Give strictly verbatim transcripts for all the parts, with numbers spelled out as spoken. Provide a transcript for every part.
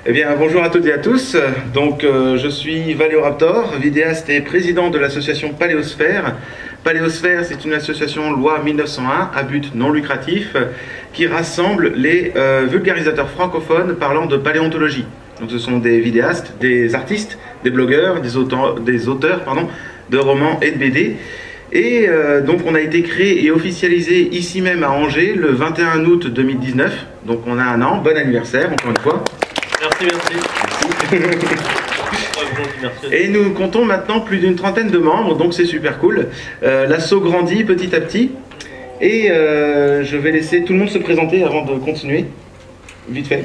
Eh bien, bonjour à toutes et à tous. Donc, euh, je suis Valéoraptor, vidéaste et président de l'association Paléosphère. Paléosphère, c'est une association loi mille neuf cent un à but non lucratif qui rassemble les euh, vulgarisateurs francophones parlant de paléontologie. Donc, ce sont des vidéastes, des artistes, des blogueurs, des auteurs, des auteurs pardon, de romans et de B D. Et euh, donc on a été créé et officialisé ici même à Angers le vingt et un août deux mille dix-neuf. Donc on a un an, bon anniversaire encore une fois. Merci, merci. merci. Et nous comptons maintenant plus d'une trentaine de membres, donc c'est super cool. Euh, L'asso grandit petit à petit. Et euh, je vais laisser tout le monde se présenter avant de continuer. Vite fait.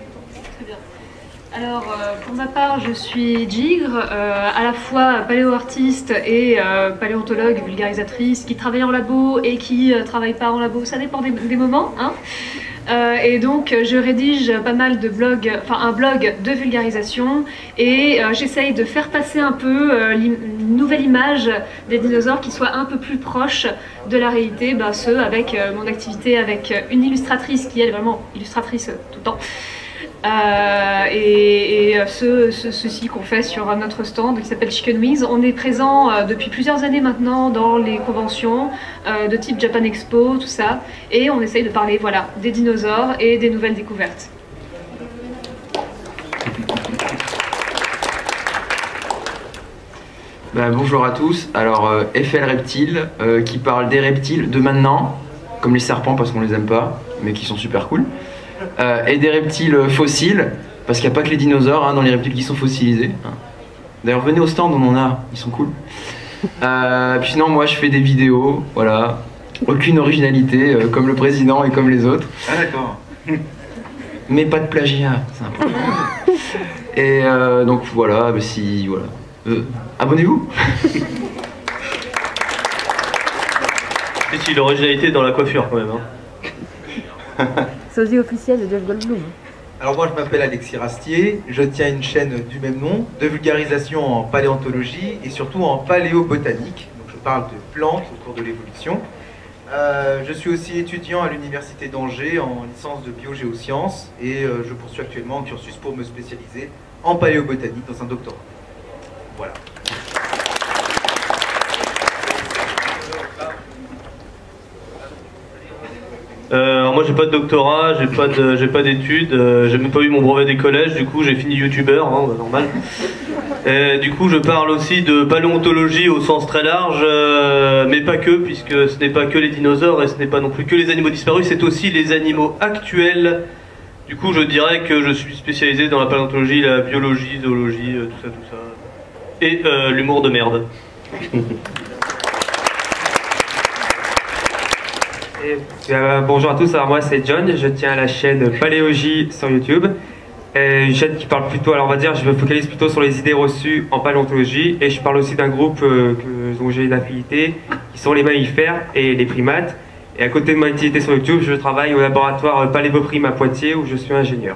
Alors, euh, pour ma part, je suis Gigre, euh, à la fois paléo-artiste et euh, paléontologue, vulgarisatrice, qui travaille en labo et qui ne euh, travaille pas en labo, ça dépend des, des moments. Hein. Euh, et donc, je rédige pas mal de blogs, enfin un blog de vulgarisation, et euh, j'essaye de faire passer un peu euh, une nouvelle image des dinosaures qui soit un peu plus proche de la réalité, bah, ce avec euh, mon activité avec une illustratrice qui est vraiment illustratrice euh, tout le temps. Euh, et et ce, ce, ceci qu'on fait sur notre stand qui s'appelle Chicken Wings. On est présent euh, depuis plusieurs années maintenant dans les conventions euh, de type Japan Expo, tout ça, et on essaye de parler voilà, des dinosaures et des nouvelles découvertes. Ben, bonjour à tous, alors euh, F L Reptile euh, qui parle des reptiles de maintenant, comme les serpents parce qu'on les aime pas, mais qui sont super cool. Euh, et des reptiles fossiles, parce qu'il n'y a pas que les dinosaures hein, dans les reptiles qui sont fossilisés. Hein. D'ailleurs, venez au stand, on en a, ils sont cool. Euh, puis sinon, moi je fais des vidéos, voilà, aucune originalité, euh, comme le président et comme les autres. Ah d'accord. Mais pas de plagiat, c'est important. Et euh, donc voilà, bah, si, voilà. Euh, abonnez-vous. Et si l'originalité dans la coiffure quand même. Hein. Sosie officiel de Jeff Goldblum. Alors moi je m'appelle Alexis Rastier, je tiens une chaîne du même nom, de vulgarisation en paléontologie et surtout en paléobotanique. Donc je parle de plantes au cours de l'évolution. Euh, je suis aussi étudiant à l'université d'Angers en licence de biogéosciences et euh, je poursuis actuellement un cursus pour me spécialiser en paléobotanique dans un doctorat. Voilà. Euh, alors moi j'ai pas de doctorat, j'ai pas de, j'ai pas d'études, euh, j'ai même pas eu mon brevet des collèges, du coup j'ai fini youtubeur, hein, bah, normal. Et du coup je parle aussi de paléontologie au sens très large, euh, mais pas que, puisque ce n'est pas que les dinosaures et ce n'est pas non plus que les animaux disparus, c'est aussi les animaux actuels. Du coup je dirais que je suis spécialisé dans la paléontologie, la biologie, zoologie, euh, tout ça, tout ça. Et euh, l'humour de merde. Et, euh, bonjour à tous, alors moi c'est John, je tiens à la chaîne Paléogie sur YouTube, et une chaîne qui parle plutôt, alors on va dire, je me focalise plutôt sur les idées reçues en paléontologie, et je parle aussi d'un groupe euh, que, dont j'ai une affinité, qui sont les mammifères et les primates, et à côté de mon activité sur YouTube, je travaille au laboratoire Paléboprime à Poitiers où je suis ingénieur.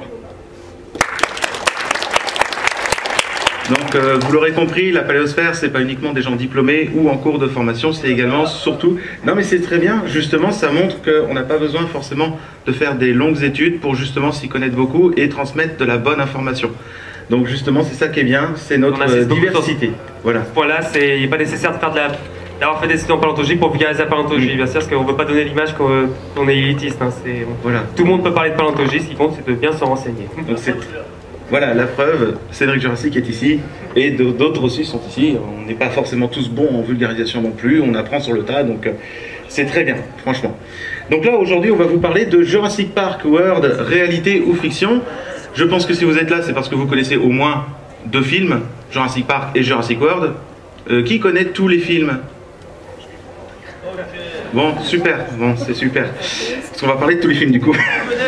Donc euh, vous l'aurez compris, la paléosphère c'est pas uniquement des gens diplômés ou en cours de formation, c'est également surtout... Non mais c'est très bien, justement ça montre qu'on n'a pas besoin forcément de faire des longues études pour justement s'y connaître beaucoup et transmettre de la bonne information. Donc justement c'est ça qui est bien, c'est notre euh, diversité. Voilà. Voilà, il n'est pas nécessaire de faire de la... d'avoir fait des études en paléontologie pour vulgariser la paléontologie, bien sûr, parce qu'on ne veut pas donner l'image qu'on qu est élitiste. Hein, voilà. Tout le monde peut parler de paléontologie, ce qui compte c'est de bien se renseigner. Donc, voilà, la preuve, Cédric Jurassic est ici, et d'autres aussi sont ici. On n'est pas forcément tous bons en vulgarisation non plus, on apprend sur le tas, donc euh, c'est très bien, franchement. Donc là, aujourd'hui, on va vous parler de Jurassic Park World, réalité ou fiction. Je pense que si vous êtes là, c'est parce que vous connaissez au moins deux films, Jurassic Park et Jurassic World. Euh, qui connaît tous les films? Bon, super, bon, c'est super. Parce qu'on va parler de tous les films, du coup.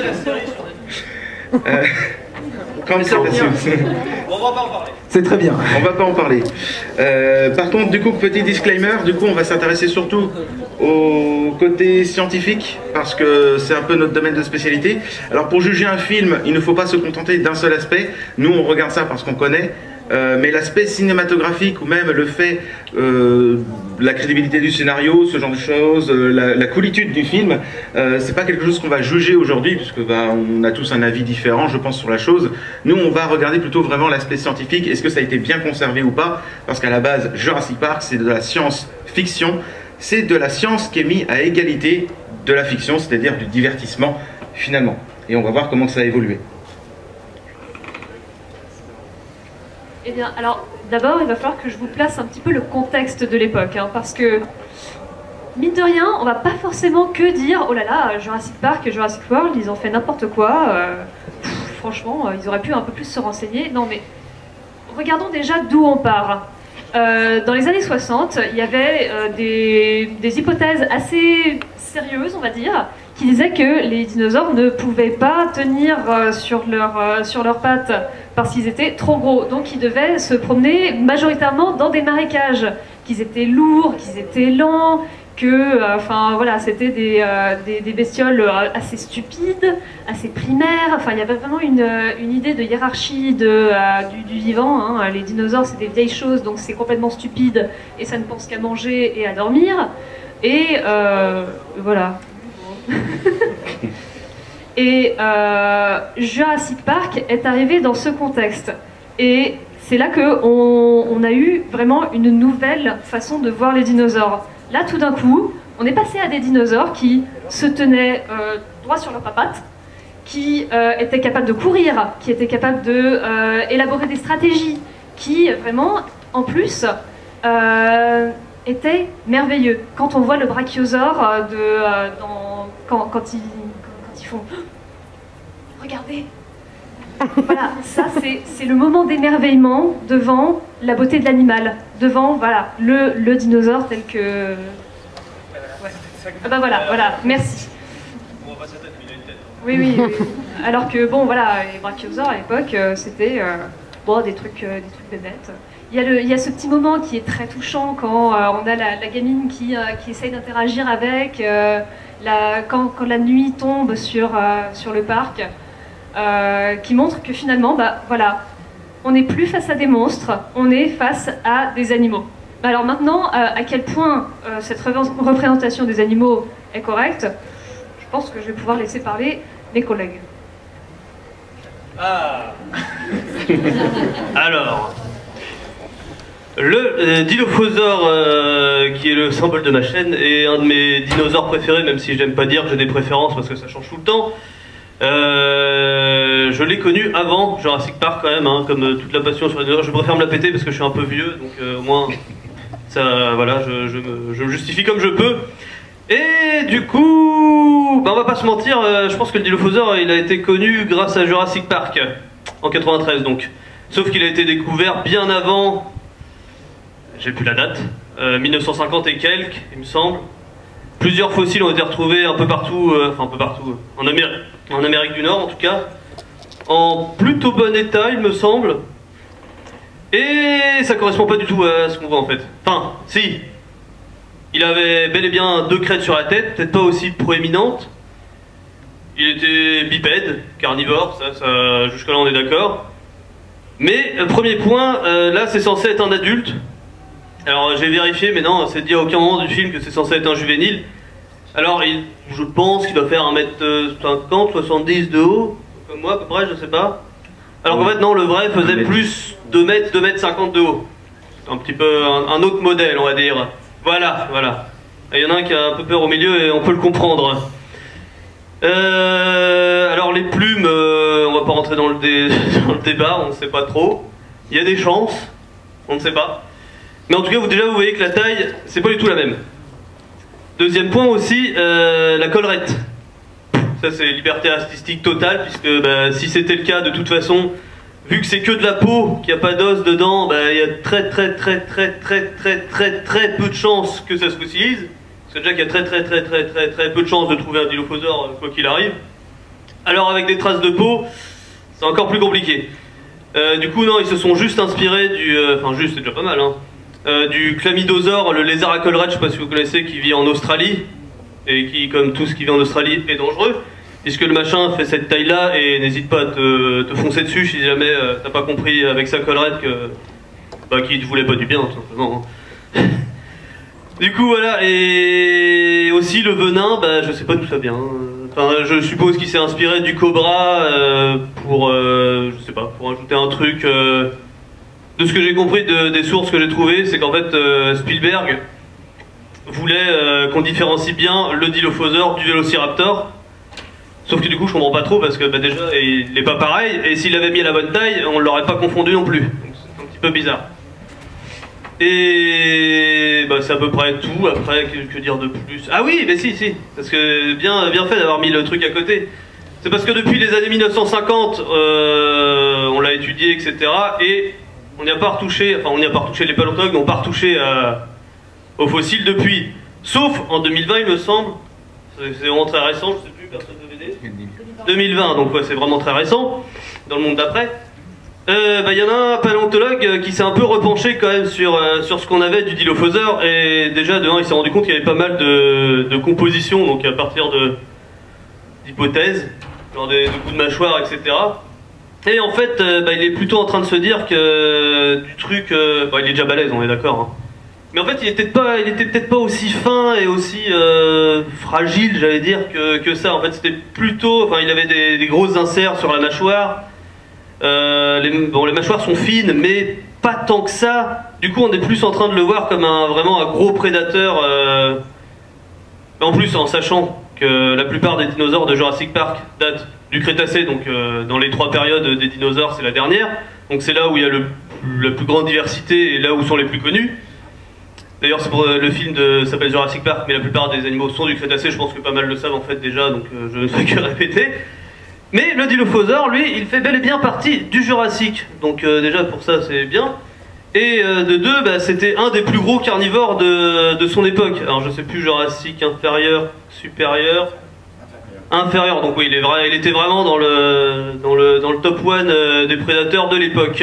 euh, Comme ça, on va pas en parler. C'est très bien. On va pas en parler. Euh, par contre, du coup, petit disclaimer, du coup, on va s'intéresser surtout au côté scientifique, parce que c'est un peu notre domaine de spécialité. Alors, pour juger un film, il ne faut pas se contenter d'un seul aspect. Nous, on regarde ça parce qu'on connaît. Euh, mais l'aspect cinématographique ou même le fait, euh, la crédibilité du scénario, ce genre de choses, euh, la, la coolitude du film, euh, c'est pas quelque chose qu'on va juger aujourd'hui, puisque bah, on a tous un avis différent, je pense, sur la chose. Nous, on va regarder plutôt vraiment l'aspect scientifique, est-ce que ça a été bien conservé ou pas, parce qu'à la base, Jurassic Park, c'est de la science-fiction, c'est de la science qui est mise à égalité de la fiction, c'est-à-dire du divertissement, finalement. Et on va voir comment ça a évolué. Eh bien, alors, d'abord, il va falloir que je vous place un petit peu le contexte de l'époque, hein, parce que, mine de rien, on va pas forcément que dire « Oh là là, Jurassic Park et Jurassic World, ils ont fait n'importe quoi, euh, pff, franchement, euh, ils auraient pu un peu plus se renseigner. » Non, mais regardons déjà d'où on part. Euh, dans les années soixante, il y avait euh, des, des hypothèses assez sérieuses, on va dire, qui disaient que les dinosaures ne pouvaient pas tenir euh, sur leurs euh, sur leurs pattes parce qu'ils étaient trop gros. Donc ils devaient se promener majoritairement dans des marécages, qu'ils étaient lourds, qu'ils étaient lents, que enfin euh, voilà, c'était des, euh, des, des bestioles assez stupides, assez primaires. Enfin, il y avait vraiment une, une idée de hiérarchie de, euh, du, du vivant. Hein. Les dinosaures, c'est des vieilles choses, donc c'est complètement stupide et ça ne pense qu'à manger et à dormir. Et euh, voilà. Et euh, Jurassic Park est arrivé dans ce contexte. Et c'est là qu'on on a eu vraiment une nouvelle façon de voir les dinosaures. Là, tout d'un coup, on est passé à des dinosaures qui se tenaient euh, droit sur leurs papates, qui euh, étaient capables de courir, qui étaient capables d'élaborer euh, des stratégies, qui vraiment, en plus, euh, étaient merveilleux. Quand on voit le brachiosaure de, euh, dans, quand, quand, ils, quand ils font « Regardez !» Voilà, ça c'est le moment d'émerveillement devant la beauté de l'animal, devant voilà, le, le dinosaure tel que... Ouais. Ah bah voilà, voilà, merci. Oui, oui, oui. Alors que bon, voilà, les brachiosaures à l'époque, euh, c'était euh, bon, des trucs, euh, des trucs bébêtes. Il y, a le, il y a ce petit moment qui est très touchant quand euh, on a la, la gamine qui, euh, qui essaye d'interagir avec, euh, la, quand, quand la nuit tombe sur, euh, sur le parc. Euh, qui montre que finalement, bah, voilà, on n'est plus face à des monstres, on est face à des animaux. Bah, alors maintenant, euh, à quel point euh, cette représentation des animaux est correcte, je pense que je vais pouvoir laisser parler mes collègues. Ah. Alors, le euh, Dilophosaure, euh, qui est le symbole de ma chaîne, est un de mes dinosaures préférés, même si j'aime pas dire que j'ai des préférences parce que ça change tout le temps. Euh, je l'ai connu avant Jurassic Park quand même, hein, comme euh, toute la passion sur les dinosaures. Je préfère me la péter parce que je suis un peu vieux, donc euh, au moins ça, voilà, je, je, me, je me justifie comme je peux. Et du coup, bah, on va pas se mentir, euh, je pense que le Dilophosaure il a été connu grâce à Jurassic Park en quatre-vingt-treize donc. Sauf qu'il a été découvert bien avant, j'ai plus la date, euh, mille neuf cent cinquante et quelques, il me semble. Plusieurs fossiles ont été retrouvés un peu partout, euh, enfin un peu partout, en Amérique. En Amérique du Nord en tout cas, en plutôt bon état il me semble, et ça correspond pas du tout à ce qu'on voit en fait. Enfin, si, il avait bel et bien deux crêtes sur la tête, peut-être pas aussi proéminentes, il était bipède, carnivore, ça, ça jusque là on est d'accord, mais euh, premier point, euh, là c'est censé être un adulte, alors j'ai vérifié mais non, c'est dit à aucun moment du film que c'est censé être un juvénile. Alors, il, je pense qu'il doit faire un mètre cinquante, soixante-dix de haut, comme moi à peu près, je sais pas. Alors qu'en fait, non, le vrai faisait plus deux mètres, deux mètres cinquante de haut. C'est un petit peu un, un autre modèle, on va dire. Voilà, voilà. Il y en a un qui a un peu peur au milieu et on peut le comprendre. Euh, alors, les plumes, euh, on va pas rentrer dans le, dé, dans le débat, on ne sait pas trop. Il y a des chances, on ne sait pas. Mais en tout cas, vous, déjà, vous voyez que la taille, c'est pas du tout la même. Deuxième point aussi, euh, la collerette. Ça c'est liberté artistique totale, puisque bah, si c'était le cas de toute façon, vu que c'est que de la peau, qu'il n'y a pas d'os dedans, bah, il y a très très très très très très très très peu de chances que ça se fossilise. Parce que déjà qu'il y a très très très très très très peu de chances de trouver un dilophosaure quoi qu'il arrive. Alors avec des traces de peau, c'est encore plus compliqué. Euh, du coup non, ils se sont juste inspirés du... Euh, enfin juste, c'est déjà pas mal hein. Euh, du chlamydosaure, le lézard à collerette, je sais pas si vous connaissez, qui vit en Australie et qui, comme tout ce qui vit en Australie, est dangereux. puisque le machin fait cette taille-là, et n'hésite pas à te, te foncer dessus si jamais euh, t'as pas compris avec sa collerette que bah, qu'il te voulait pas du bien, tout simplement. Du coup, voilà, et aussi le venin, bah, je sais pas d'où ça vient. Enfin, je suppose qu'il s'est inspiré du cobra euh, pour, euh, je sais pas, pour ajouter un truc. Euh, de ce que j'ai compris de, des sources que j'ai trouvées, c'est qu'en fait euh, Spielberg voulait euh, qu'on différencie bien le dilophosaure du vélociraptor. Sauf que du coup, je comprends pas trop parce que bah, déjà, il est pas pareil, et s'il avait mis à la bonne taille, on l'aurait pas confondu non plus. Donc c'est un petit peu bizarre. Et bah, c'est à peu près tout. Après, que, que dire de plus? Ah oui, mais si, si, parce que bien, bien fait d'avoir mis le truc à côté. C'est parce que depuis les années mille neuf cent cinquante, euh, on l'a étudié, et cetera. Et on n'y a pas retouché, enfin on n'y a pas retouché, les paléontologues n'ont pas retouché à, aux fossiles depuis. Sauf en deux mille vingt, il me semble. C'est vraiment très récent, je sais plus, personne ne veut m'aider. deux mille vingt, donc ouais, c'est vraiment très récent, dans le monde d'après. Il euh, bah, y en a un paléontologue qui s'est un peu repenché quand même sur, euh, sur ce qu'on avait du dilophosaure, et déjà de un il s'est rendu compte qu'il y avait pas mal de, de compositions, donc à partir de d'hypothèses, genre des, de coups de mâchoire, et cetera. Et en fait, euh, bah, il est plutôt en train de se dire que euh, du truc, euh, bah, il est déjà balèze, on est d'accord. Hein. Mais en fait, il était pas, il était peut-être pas aussi fin et aussi euh, fragile, j'allais dire, que, que ça. En fait, c'était plutôt, enfin, il avait des, des grosses inserts sur la mâchoire. Euh, les, bon, les mâchoires sont fines, mais pas tant que ça. Du coup, on est plus en train de le voir comme un vraiment un gros prédateur. Euh, en plus, en sachant que la plupart des dinosaures de Jurassic Park datent du Crétacé, donc euh, dans les trois périodes des dinosaures, c'est la dernière. Donc c'est là où il y a le, la plus grande diversité et là où sont les plus connus. D'ailleurs, c'est pour euh, le film de s'appelle Jurassic Park, mais la plupart des animaux sont du Crétacé. Je pense que pas mal le savent en fait déjà, donc euh, je ne fais que répéter. Mais le dilophosaure, lui, il fait bel et bien partie du Jurassique. Donc euh, déjà pour ça, c'est bien. Et euh, de deux, bah, c'était un des plus gros carnivores de, de son époque. Alors je sais plus, Jurassique inférieur, supérieur, inférieur. Donc oui, il, est vrai, il était vraiment dans le, dans le, dans le top one euh, des prédateurs de l'époque.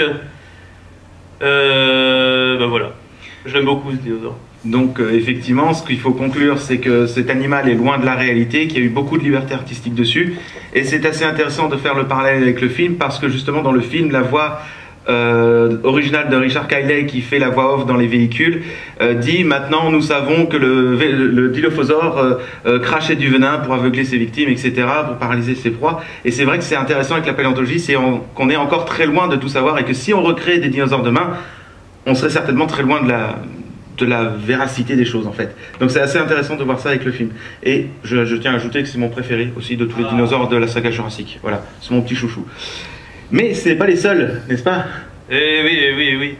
Euh, bah voilà, je l'aime beaucoup ce dinosaure. Donc euh, effectivement, ce qu'il faut conclure, c'est que cet animal est loin de la réalité, qu'il y a eu beaucoup de liberté artistique dessus. Et c'est assez intéressant de faire le parallèle avec le film, parce que justement dans le film, la voix euh, originale de Richard Kiley, qui fait la voix off dans les véhicules, euh, dit « Maintenant nous savons que le, le, le dilophosaure euh, euh, crachait du venin pour aveugler ses victimes, et cetera, pour paralyser ses proies. » Et c'est vrai que c'est intéressant avec la paléontologie, c'est qu'on est encore très loin de tout savoir, et que si on recrée des dinosaures demain, on serait certainement très loin de la... de la véracité des choses en fait. Donc c'est assez intéressant de voir ça avec le film. Et je, je tiens à ajouter que c'est mon préféré aussi de tous les dinosaures de la saga Jurassique. Voilà, c'est mon petit chouchou. Mais c'est pas les seuls, n'est-ce pas? Eh oui, eh oui, eh oui.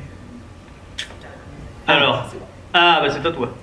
Alors, ah bah c'est à toi.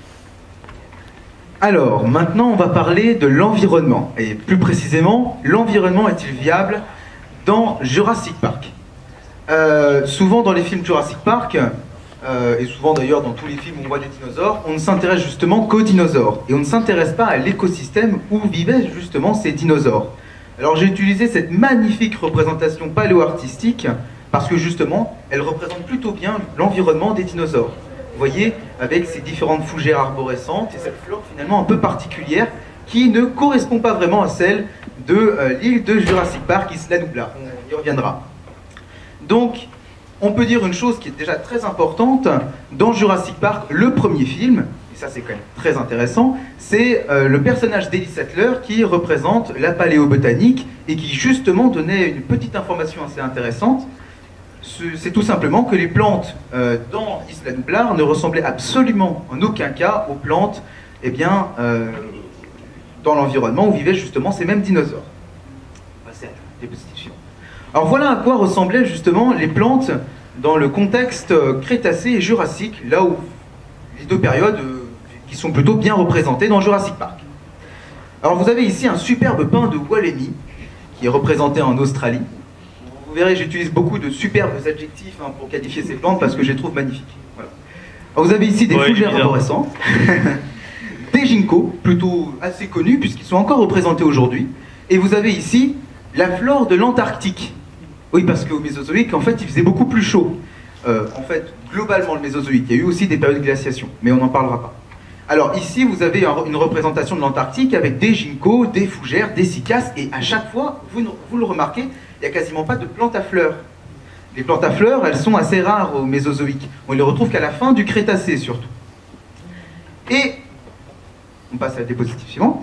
Alors, maintenant on va parler de l'environnement. Et plus précisément, l'environnement est-il viable dans Jurassic Park? euh, Souvent dans les films Jurassic Park, Euh, et souvent d'ailleurs dans tous les films où on voit des dinosaures, on ne s'intéresse justement qu'aux dinosaures. Et on ne s'intéresse pas à l'écosystème où vivaient justement ces dinosaures. Alors j'ai utilisé cette magnifique représentation paléo-artistique parce que justement, elle représente plutôt bien l'environnement des dinosaures. Vous voyez, avec ces différentes fougères arborescentes et cette flore finalement un peu particulière qui ne correspond pas vraiment à celle de euh, l'île de Jurassic Park, Isla Nublar. On y reviendra. Donc, on peut dire une chose qui est déjà très importante dans Jurassic Park, le premier film, et ça c'est quand même très intéressant, c'est euh, le personnage d'Ellie Sattler qui représente la paléobotanique et qui justement donnait une petite information assez intéressante. C'est tout simplement que les plantes euh, dans Isla Nublar ne ressemblaient absolument en aucun cas aux plantes eh bien, euh, dans l'environnement où vivaient justement ces mêmes dinosaures. Alors voilà à quoi ressemblaient justement les plantes dans le contexte Crétacé et Jurassique, là où les deux périodes euh, qui sont plutôt bien représentées dans Jurassic Park. Alors vous avez ici un superbe pin de Wollemi, qui est représenté en Australie. Vous verrez, j'utilise beaucoup de superbes adjectifs hein, pour qualifier ces plantes parce que je les trouve magnifiques. Voilà. Alors vous avez ici des ouais, fougères arborescentes, des ginkgos, plutôt assez connus puisqu'ils sont encore représentés aujourd'hui. Et vous avez ici la flore de l'Antarctique. Oui, parce qu'au Mésozoïque, en fait, il faisait beaucoup plus chaud. Euh, en fait, globalement, le Mésozoïque, il y a eu aussi des périodes de glaciation, mais on n'en parlera pas. Alors ici, vous avez un, une représentation de l'Antarctique avec des ginkgos, des fougères, des cycas, et à chaque fois, vous, vous le remarquez, il n'y a quasiment pas de plantes à fleurs. Les plantes à fleurs, elles sont assez rares au Mésozoïque. On ne les retrouve qu'à la fin du Crétacé, surtout. Et on passe à la diapositive suivante.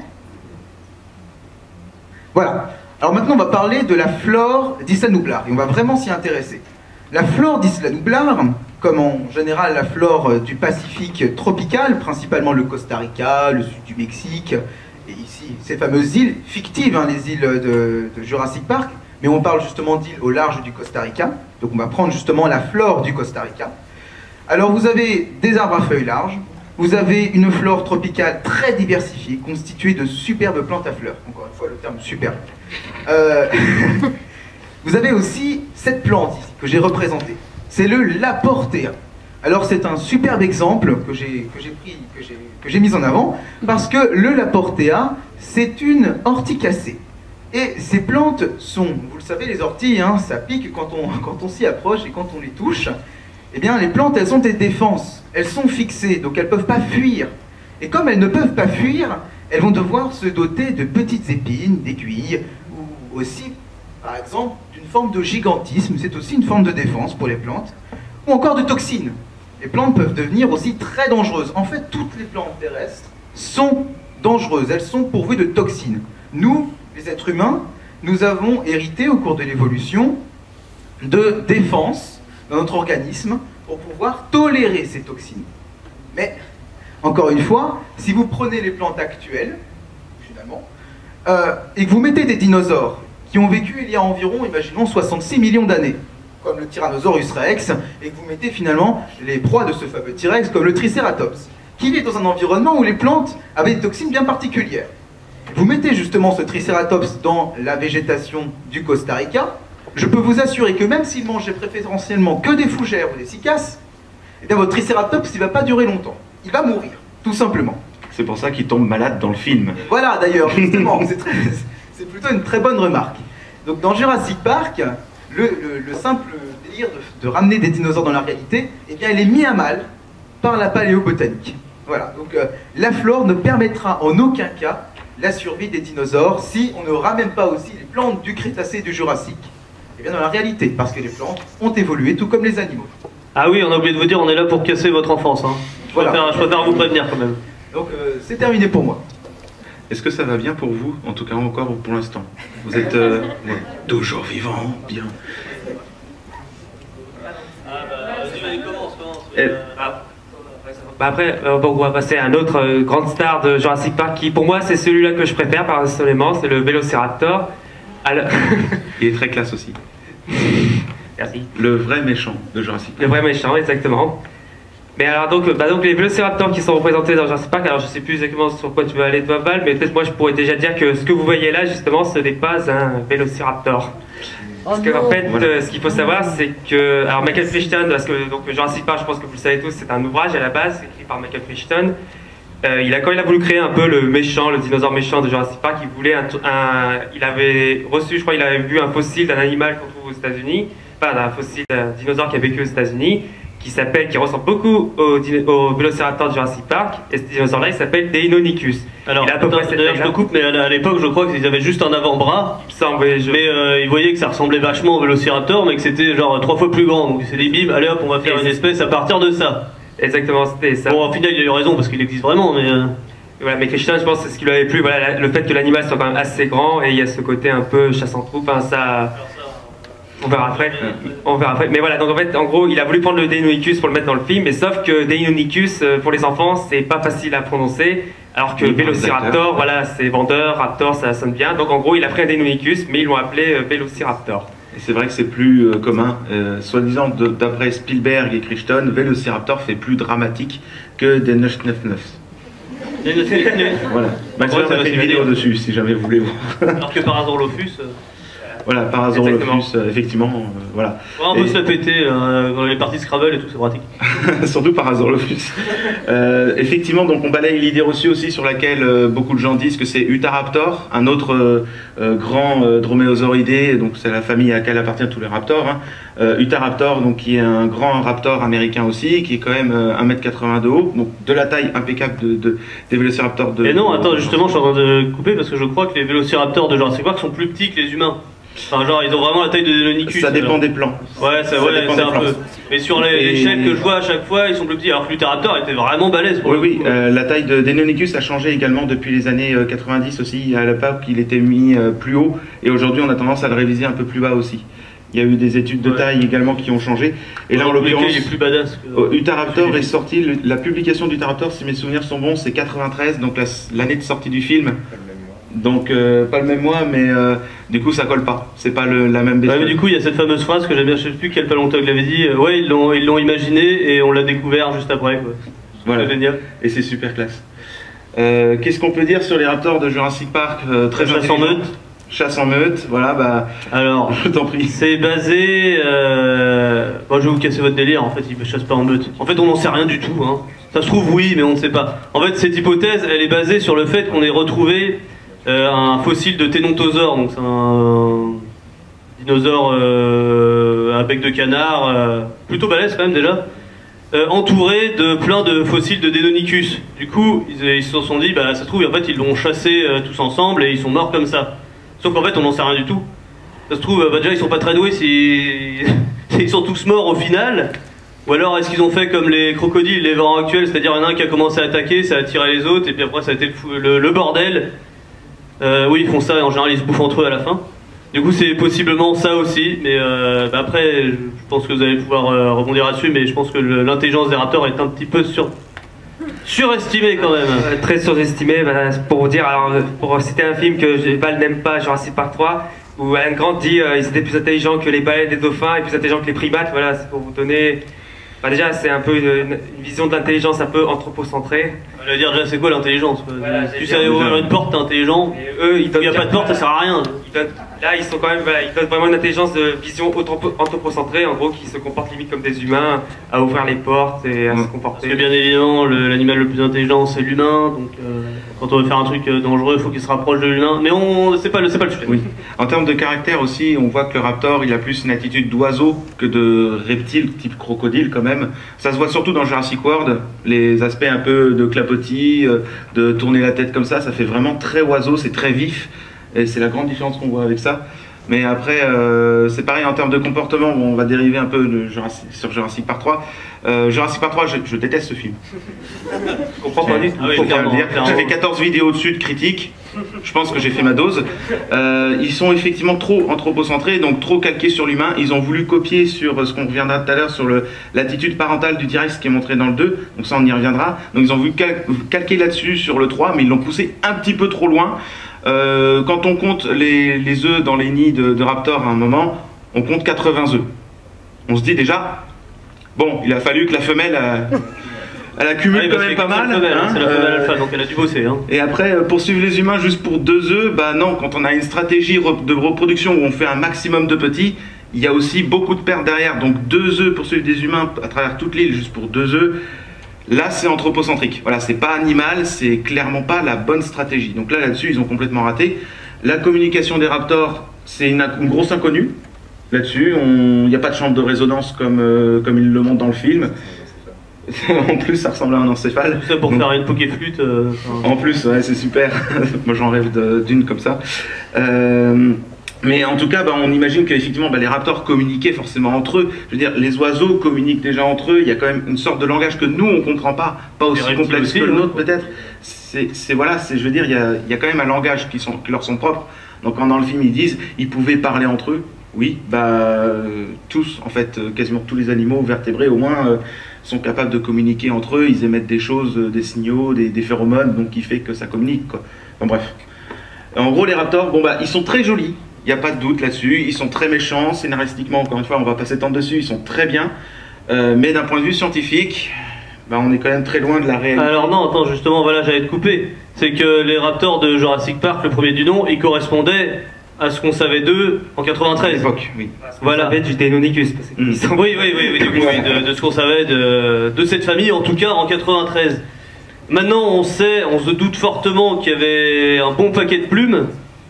Voilà. Alors maintenant, on va parler de la flore d'Isla Nublar, et on va vraiment s'y intéresser. La flore d'Isla Nublar, comme en général la flore du Pacifique tropical, principalement le Costa Rica, le sud du Mexique, et ici, ces fameuses îles fictives, hein, les îles de, de Jurassic Park, mais on parle justement d'îles au large du Costa Rica, donc on va prendre justement la flore du Costa Rica. Alors vous avez des arbres à feuilles larges, vous avez une flore tropicale très diversifiée, constituée de superbes plantes à fleurs, encore une fois le terme superbe. Euh... Vous avez aussi cette plante ici, que j'ai représentée. C'est le Laportea. Alors c'est un superbe exemple que j'ai que j'ai pris, que j'ai que j'ai mis en avant, parce que le Laportea, c'est une orticacée. Et ces plantes sont, vous le savez, les orties, hein, ça pique quand on, quand on s'y approche et quand on les touche. Eh bien, les plantes, elles ont des défenses. Elles sont fixées, donc elles ne peuvent pas fuir. Et comme elles ne peuvent pas fuir, elles vont devoir se doter de petites épines, d'aiguilles, ou aussi, par exemple, d'une forme de gigantisme. C'est aussi une forme de défense pour les plantes. Ou encore de toxines. Les plantes peuvent devenir aussi très dangereuses. En fait, toutes les plantes terrestres sont dangereuses. Elles sont pourvues de toxines. Nous, les êtres humains, nous avons hérité au cours de l'évolution de défenses dans notre organisme pour pouvoir tolérer ces toxines. Mais, encore une fois, si vous prenez les plantes actuelles, finalement, euh, et que vous mettez des dinosaures qui ont vécu il y a environ, imaginons, soixante-six millions d'années, comme le Tyrannosaurus rex, et que vous mettez finalement les proies de ce fameux T-Rex, comme le Triceratops, qui vit dans un environnement où les plantes avaient des toxines bien particulières. Vous mettez justement ce Triceratops dans la végétation du Costa Rica, je peux vous assurer que même s'il mangeait préférentiellement que des fougères ou des cycas, eh bien votre Triceratops, il ne va pas durer longtemps. Il va mourir, tout simplement. C'est pour ça qu'il tombe malade dans le film. Voilà, d'ailleurs, justement, c'est très... c'est plutôt une très bonne remarque. Donc dans Jurassic Park, le, le, le simple délire de, de ramener des dinosaures dans la réalité, eh bien, il est mis à mal par la paléobotanique. Voilà, donc euh, la flore ne permettra en aucun cas la survie des dinosaures si on ne ramène pas aussi les plantes du Crétacé et du Jurassique. Eh bien dans la réalité, parce que les plantes ont évolué tout comme les animaux. Ah oui, on a oublié de vous dire, on est là pour casser votre enfance. Hein. Je, Voilà. préfère, je préfère vous prévenir quand même. Donc euh, c'est terminé pour moi. Est-ce que ça va bien pour vous, en tout cas encore pour l'instant? Vous êtes euh, ouais, toujours vivant, bien. Ah bah, vas-y, commence, commence. Eh. Ah. Bah après, euh, bon, on va passer à un autre euh, grande star de Jurassic Park qui, pour moi, c'est celui-là que je préfère personnellement, c'est le Vélociraptor. Alors... Il est très classe aussi. Merci. Le vrai méchant de Jurassic Park. Le vrai méchant, exactement. Mais alors donc, bah donc les Vélociraptors qui sont représentés dans Jurassic Park, alors je sais plus exactement sur quoi tu veux aller toi Val, mais peut-être moi je pourrais déjà dire que ce que vous voyez là justement ce n'est pas un Vélociraptor. Parce Oh que en non. fait, Voilà. euh, ce qu'il faut savoir, c'est que alors Michael Crichton, parce que donc Jurassic Park, je pense que vous le savez tous, c'est un ouvrage à la base écrit par Michael Crichton. Euh, il a quand il a voulu créer un peu le méchant, le dinosaure méchant de Jurassic Park, il voulait un, un il avait reçu, je crois, il avait vu un fossile d'un animal qu'on trouve aux États-Unis, enfin d'un fossile d'un dinosaure qui a vécu aux États-Unis, qui s'appelle, qui ressemble beaucoup au, dino- au Vélociraptor de Jurassic Park, et ce dinosaure-là, il s'appelle Deinonychus. Alors, il a à peu attends, près cette d'ailleurs, je te taille-là. coupe, mais à à l'époque, je crois qu'ils avaient juste un avant-bras. Il me semble, oui, je- Mais euh, ils voyaient que ça ressemblait vachement au Vélociraptor, mais que c'était genre trois fois plus grand. Donc ils s'est dit, bim, allez hop, on va faire une espèce à partir de ça. Exactement, c'était ça. Bon, au final, il a eu raison parce qu'il existe vraiment, mais. euh, Voilà, mais Crichton, je pense que c'est ce qui lui avait plu, voilà, la- le fait que l'animal soit quand même assez grand et il y a ce côté un peu chasse en troupe, hein, ça. On verra après. On verra après. Mais voilà, donc en fait, en gros, il a voulu prendre le Deinonychus pour le mettre dans le film, mais sauf que Deinonychus, euh, pour les enfants, c'est pas facile à prononcer, alors que Oui, pour les Vélociraptor, acteurs. voilà, c'est vendeur, Raptor, ça sonne bien. Donc en gros, il a pris un Deinonychus, mais ils l'ont appelé euh, Vélociraptor. Et c'est vrai que c'est plus euh, commun. Euh, Soi-disant, de- d'après Spielberg et Crichton, Vélociraptor fait plus dramatique que des neuf neuf neuf. Voilà. Bah, Ouais, on ça a va fait une se vidéo dire. dessus, si jamais vous voulez voir. Alors que Parasaurolophus. euh, Voilà, Parasaurolophus, euh, effectivement, euh, voilà. Ouais, on peut Et- se la péter euh, dans les parties Scrabble et tout, c'est pratique. Surtout Parasaurolophus. Euh, effectivement, donc on balaye l'idée reçue aussi sur laquelle euh, beaucoup de gens disent que c'est Utahraptor, un autre euh, euh, grand euh, droméosauridé, donc c'est la famille à laquelle appartiennent tous les raptors. Hein. Euh, Utahraptor, donc qui est un grand raptor américain aussi, qui est quand même euh, un mètre quatre-vingts de haut, donc de la taille impeccable de, de, des vélociraptors de. Et non, attends, de- justement, je suis en train de couper parce que je crois que les vélociraptors de Jurassic Park sont plus petits que les humains. Enfin, genre, ils ont vraiment la taille de Deinonychus. Ça dépend alors. des plans. Ouais, ça, Ça ouais, dépend c'est des un plans. peu. Mais sur les, Et- les chaînes que je vois à chaque fois, ils sont plus petits. Alors que l'Utéraptor était vraiment balèze pour Oui, le oui, coup. euh, la taille de Deinonychus a changé également depuis les années euh, quatre-vingt-dix aussi. À l'époque, il était mis euh, plus haut et aujourd'hui, on a tendance à le réviser un peu plus bas aussi. Il y a eu des études de Ouais. taille également qui ont changé. Et là, en Dans tous les cas, l'occurrence, il est plus badass. Que... euh, Utahraptor est sorti, le- la publication d'Utahraptor, si mes souvenirs sont bons, c'est quatre-vingt-treize, donc la- l'année de sortie du film. Donc, euh, pas le même mois, mais euh, du coup, ça colle pas. C'est pas le- la même Ouais, bestiole. mais du coup, il y a cette fameuse phrase que j'aime bien, je sais plus quel paléontologue l'avait dit. euh, ouais, ils l'ont, ils l'ont imaginé et on l'a découvert juste après. Quoi. Voilà. C'est génial. Et c'est super classe. Euh, Qu'est-ce qu'on peut dire sur les raptors de Jurassic Park? Euh, Très Chasse en intelligents. meute. Chasse en meute, voilà, bah, Alors, je t'en prie. c'est basé. Euh... Bon, je vais vous casser votre délire. En fait, ils ne chassent pas en meute. En fait, on n'en sait rien du tout. Hein. Ça se trouve, oui, mais on ne sait pas. En fait, cette hypothèse, elle est basée sur le fait qu'on ait retrouvé euh, un fossile de Ténontosaure. Donc, c'est un dinosaure euh, à bec de canard, euh, plutôt balèze quand même déjà. Euh, entouré de plein de fossiles de Deinonychus. Du coup, ils, ils se sont dit, bah ça se trouve, en fait, ils l'ont chassé euh, tous ensemble et ils sont morts comme ça. Sauf qu'en fait, on n'en sait rien du tout. Ça se trouve, euh, bah, déjà, ils sont pas très doués si ils sont tous morts au final. Ou alors, est-ce qu'ils ont fait comme les crocodiles, les vents actuels, c'est-à-dire il y en a un qui a commencé à attaquer, ça a attiré les autres, et puis après, ça a été le, fou- le- le bordel. Euh, oui, ils font ça et en général, ils se bouffent entre eux à la fin. Du coup, c'est possiblement ça aussi, mais euh, bah après, je pense que vous allez pouvoir euh, rebondir là-dessus, mais je pense que le- l'intelligence des raptors est un petit peu sur... surestimée quand même. Euh, très surestimé, bah, c'est pour vous dire, alors, pour citer un film que je- Val n'aime pas, Jurassic Park trois, où Alan Grant dit euh, ils étaient plus intelligents que les baleines et les dauphins et plus intelligents que les primates. Voilà, c'est pour vous donner. Bah, déjà, c'est un peu une, une vision de l'intelligence un peu anthropocentrée. On va dire déjà, c'est quoi l'intelligence? Voilà, Tu j'allais sais dire, ouvrir une porte, t'es intelligent. Et eux, ils Il donnent n'y a pas de porte, ça sert à rien. ils donnent- là, ils sont quand même, voilà, ils donnent vraiment une intelligence de vision anthropo- anthropocentrée, en gros, qui se comportent limite comme des humains, à ouvrir les portes et à Mm. se Parce comporter. que bien évidemment, le- l'animal le plus intelligent, c'est l'humain. Donc, euh, quand on veut faire un truc euh, dangereux, il faut qu'il se rapproche de l'humain. Mais on, c'est pas le, c'est pas le sujet. Oui. En termes de caractère aussi, on voit que le raptor, il a plus une attitude d'oiseau que de reptile, type crocodile quand même. Ça se voit surtout dans Jurassic World, les aspects un peu de clapotis, euh, de tourner la tête comme ça, ça fait vraiment très oiseau, c'est très vif. Et c'est la grande différence qu'on voit avec ça. Mais après, euh, c'est pareil en termes de comportement, bon, on va dériver un peu de Jurassic- sur Jurassic Park trois. Euh, Jurassic Park trois, je, je déteste ce film. Je comprends pas du tout. Ah oui, Faut bien le clairement, dire. clairement. J'ai fait quatorze vidéos dessus de critiques. Je pense que j'ai fait ma dose. Euh, ils sont effectivement trop anthropocentrés, donc trop calqués sur l'humain. Ils ont voulu copier sur ce qu'on reviendra tout à l'heure sur le- l'attitude parentale du T-Rex qui est montrée dans le deux. Donc ça, on y reviendra. Donc ils ont voulu cal- calquer là-dessus sur le trois, mais ils l'ont poussé un petit peu trop loin. Euh, quand on compte les, les œufs dans les nids de, de raptors à un moment, on compte quatre-vingts œufs. On se dit déjà, bon, il a fallu que la femelle... euh, elle accumule Ah oui, quand parce même qu'il y a pas qu'une mal. seule femelle, hein, hein. c'est la femelle Euh, alpha, donc elle a dû bosser. Hein. et après, euh, poursuivre les humains juste pour deux œufs, bah non, quand on a une stratégie re- de reproduction où on fait un maximum de petits, il y a aussi beaucoup de pertes derrière. Donc deux œufs pour suivre des humains à travers toute l'île juste pour deux œufs, là c'est anthropocentrique. Voilà, c'est pas animal, c'est clairement pas la bonne stratégie. Donc là, là-dessus, ils ont complètement raté. La communication des raptors, c'est une, une grosse inconnue. Là-dessus, on- il n'y a pas de chambre de résonance comme, euh, comme ils le montrent dans le film. En plus, ça ressemble à un encéphale. Tout ça pour Donc, faire une pokéflûte. euh, enfin, en plus, ouais, c'est super. Moi, j'en rêve de- d'une comme ça. Euh, mais en tout cas, bah, on imagine qu'effectivement, bah, les raptors communiquaient forcément entre eux. Je veux dire, les oiseaux communiquent déjà entre eux. Il y a quand même une sorte de langage que nous, on comprend pas, pas aussi reptiles complexe aussi, que le hein. nôtre peut-être. C'est, c'est- voilà, c'est, je veux dire, il y a, il y a quand même un langage qui, sont, qui leur sont propres. Donc, quand dans le film ils disent, ils pouvaient parler entre eux. Oui, bah euh, tous, en fait, euh, quasiment tous les animaux vertébrés au moins euh, sont capables de communiquer entre eux. Ils émettent des choses, euh, des signaux, des, des phéromones, donc qui fait que ça communique, quoi. Enfin bref. En gros, les raptors, bon bah ils sont très jolis. Il n'y a pas de doute là-dessus. Ils sont très méchants, scénaristiquement. Encore une fois, on va pas s'étendre dessus. Ils sont très bien, Euh, mais d'un point de vue scientifique, bah, on est quand même très loin de la réalité. Alors non, attends, justement, voilà, j'allais te couper. C'est que les raptors de Jurassic Park, le premier du nom, ils correspondaient à ce qu'on savait d'eux en À quatre-vingt-treize. l'époque, oui. Voilà. Ça va être du Deinonychus. parce que- Mm. Oui, oui, oui, oui, du coup, oui, de, de ce qu'on savait de, de cette famille, en tout cas en quatre-vingt-treize. Maintenant, on sait, on se doute fortement qu'il y avait un bon paquet de plumes,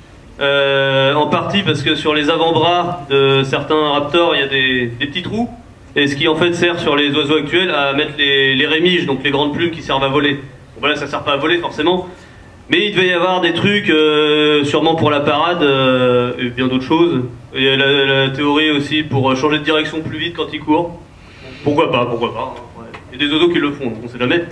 euh, en partie parce que sur les avant-bras de certains raptors, il y a des, des petits trous, et ce qui en fait sert sur les oiseaux actuels à mettre les, les rémiges, donc les grandes plumes qui servent à voler. Bon, voilà, ça sert pas à voler forcément, mais il devait y avoir des trucs, euh, sûrement pour la parade, euh, et bien d'autres choses. Il y a la, la théorie aussi pour changer de direction plus vite quand ils courent. Pourquoi pas, pourquoi pas. Hein, ouais. Il y a des oiseaux qui le font, donc on sait jamais.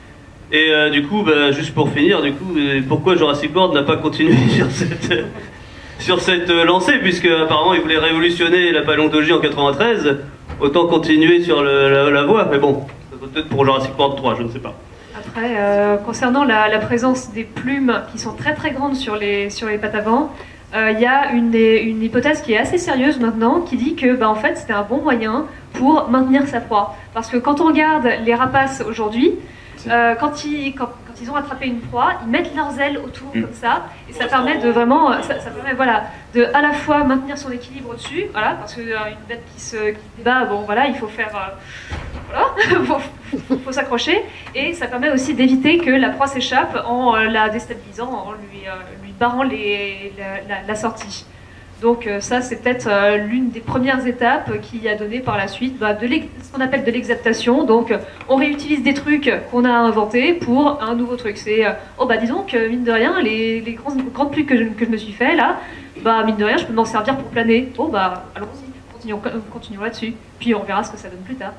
Et euh, du coup, bah, juste pour finir, du coup, euh, pourquoi Jurassic World n'a pas continué sur cette, euh, sur cette euh, lancée, puisque apparemment il voulait révolutionner la paléontologie en quatre-vingt-treize, autant continuer sur le, la, la voie. Mais bon, peut-être pour Jurassic World trois, je ne sais pas. Après, euh, concernant la, la présence des plumes qui sont très très grandes sur les, sur les pattes avant, euh, il y a une, une hypothèse qui est assez sérieuse maintenant qui dit que bah, en fait, c'était un bon moyen pour maintenir sa proie. Parce que quand on regarde les rapaces aujourd'hui, euh, quand, ils, quand, quand ils ont attrapé une proie, ils mettent leurs ailes autour Mm. comme ça, et ça permet de vraiment, ça, ça permet voilà, de à la fois maintenir son équilibre au-dessus, voilà, parce qu'une bête qui se qui débat, bon voilà, il faut faire, euh, voilà, faut, faut, faut s'accrocher, et ça permet aussi d'éviter que la proie s'échappe en euh, la déstabilisant, en lui, euh, lui barrant les, la, la, la sortie. Donc euh, ça, c'est peut-être euh, l'une des premières étapes qui a donné par la suite bah, de ce qu'on appelle de l'exaptation. Donc euh, on réutilise des trucs qu'on a inventés pour un nouveau truc. C'est, euh, oh bah dis donc, euh, mine de rien, les, les grandes, grandes pluies que je, que je me suis fait là, bah mine de rien, je peux m'en servir pour planer. Oh bah allons-y, continuons, continuons là-dessus. Puis on verra ce que ça donne plus tard.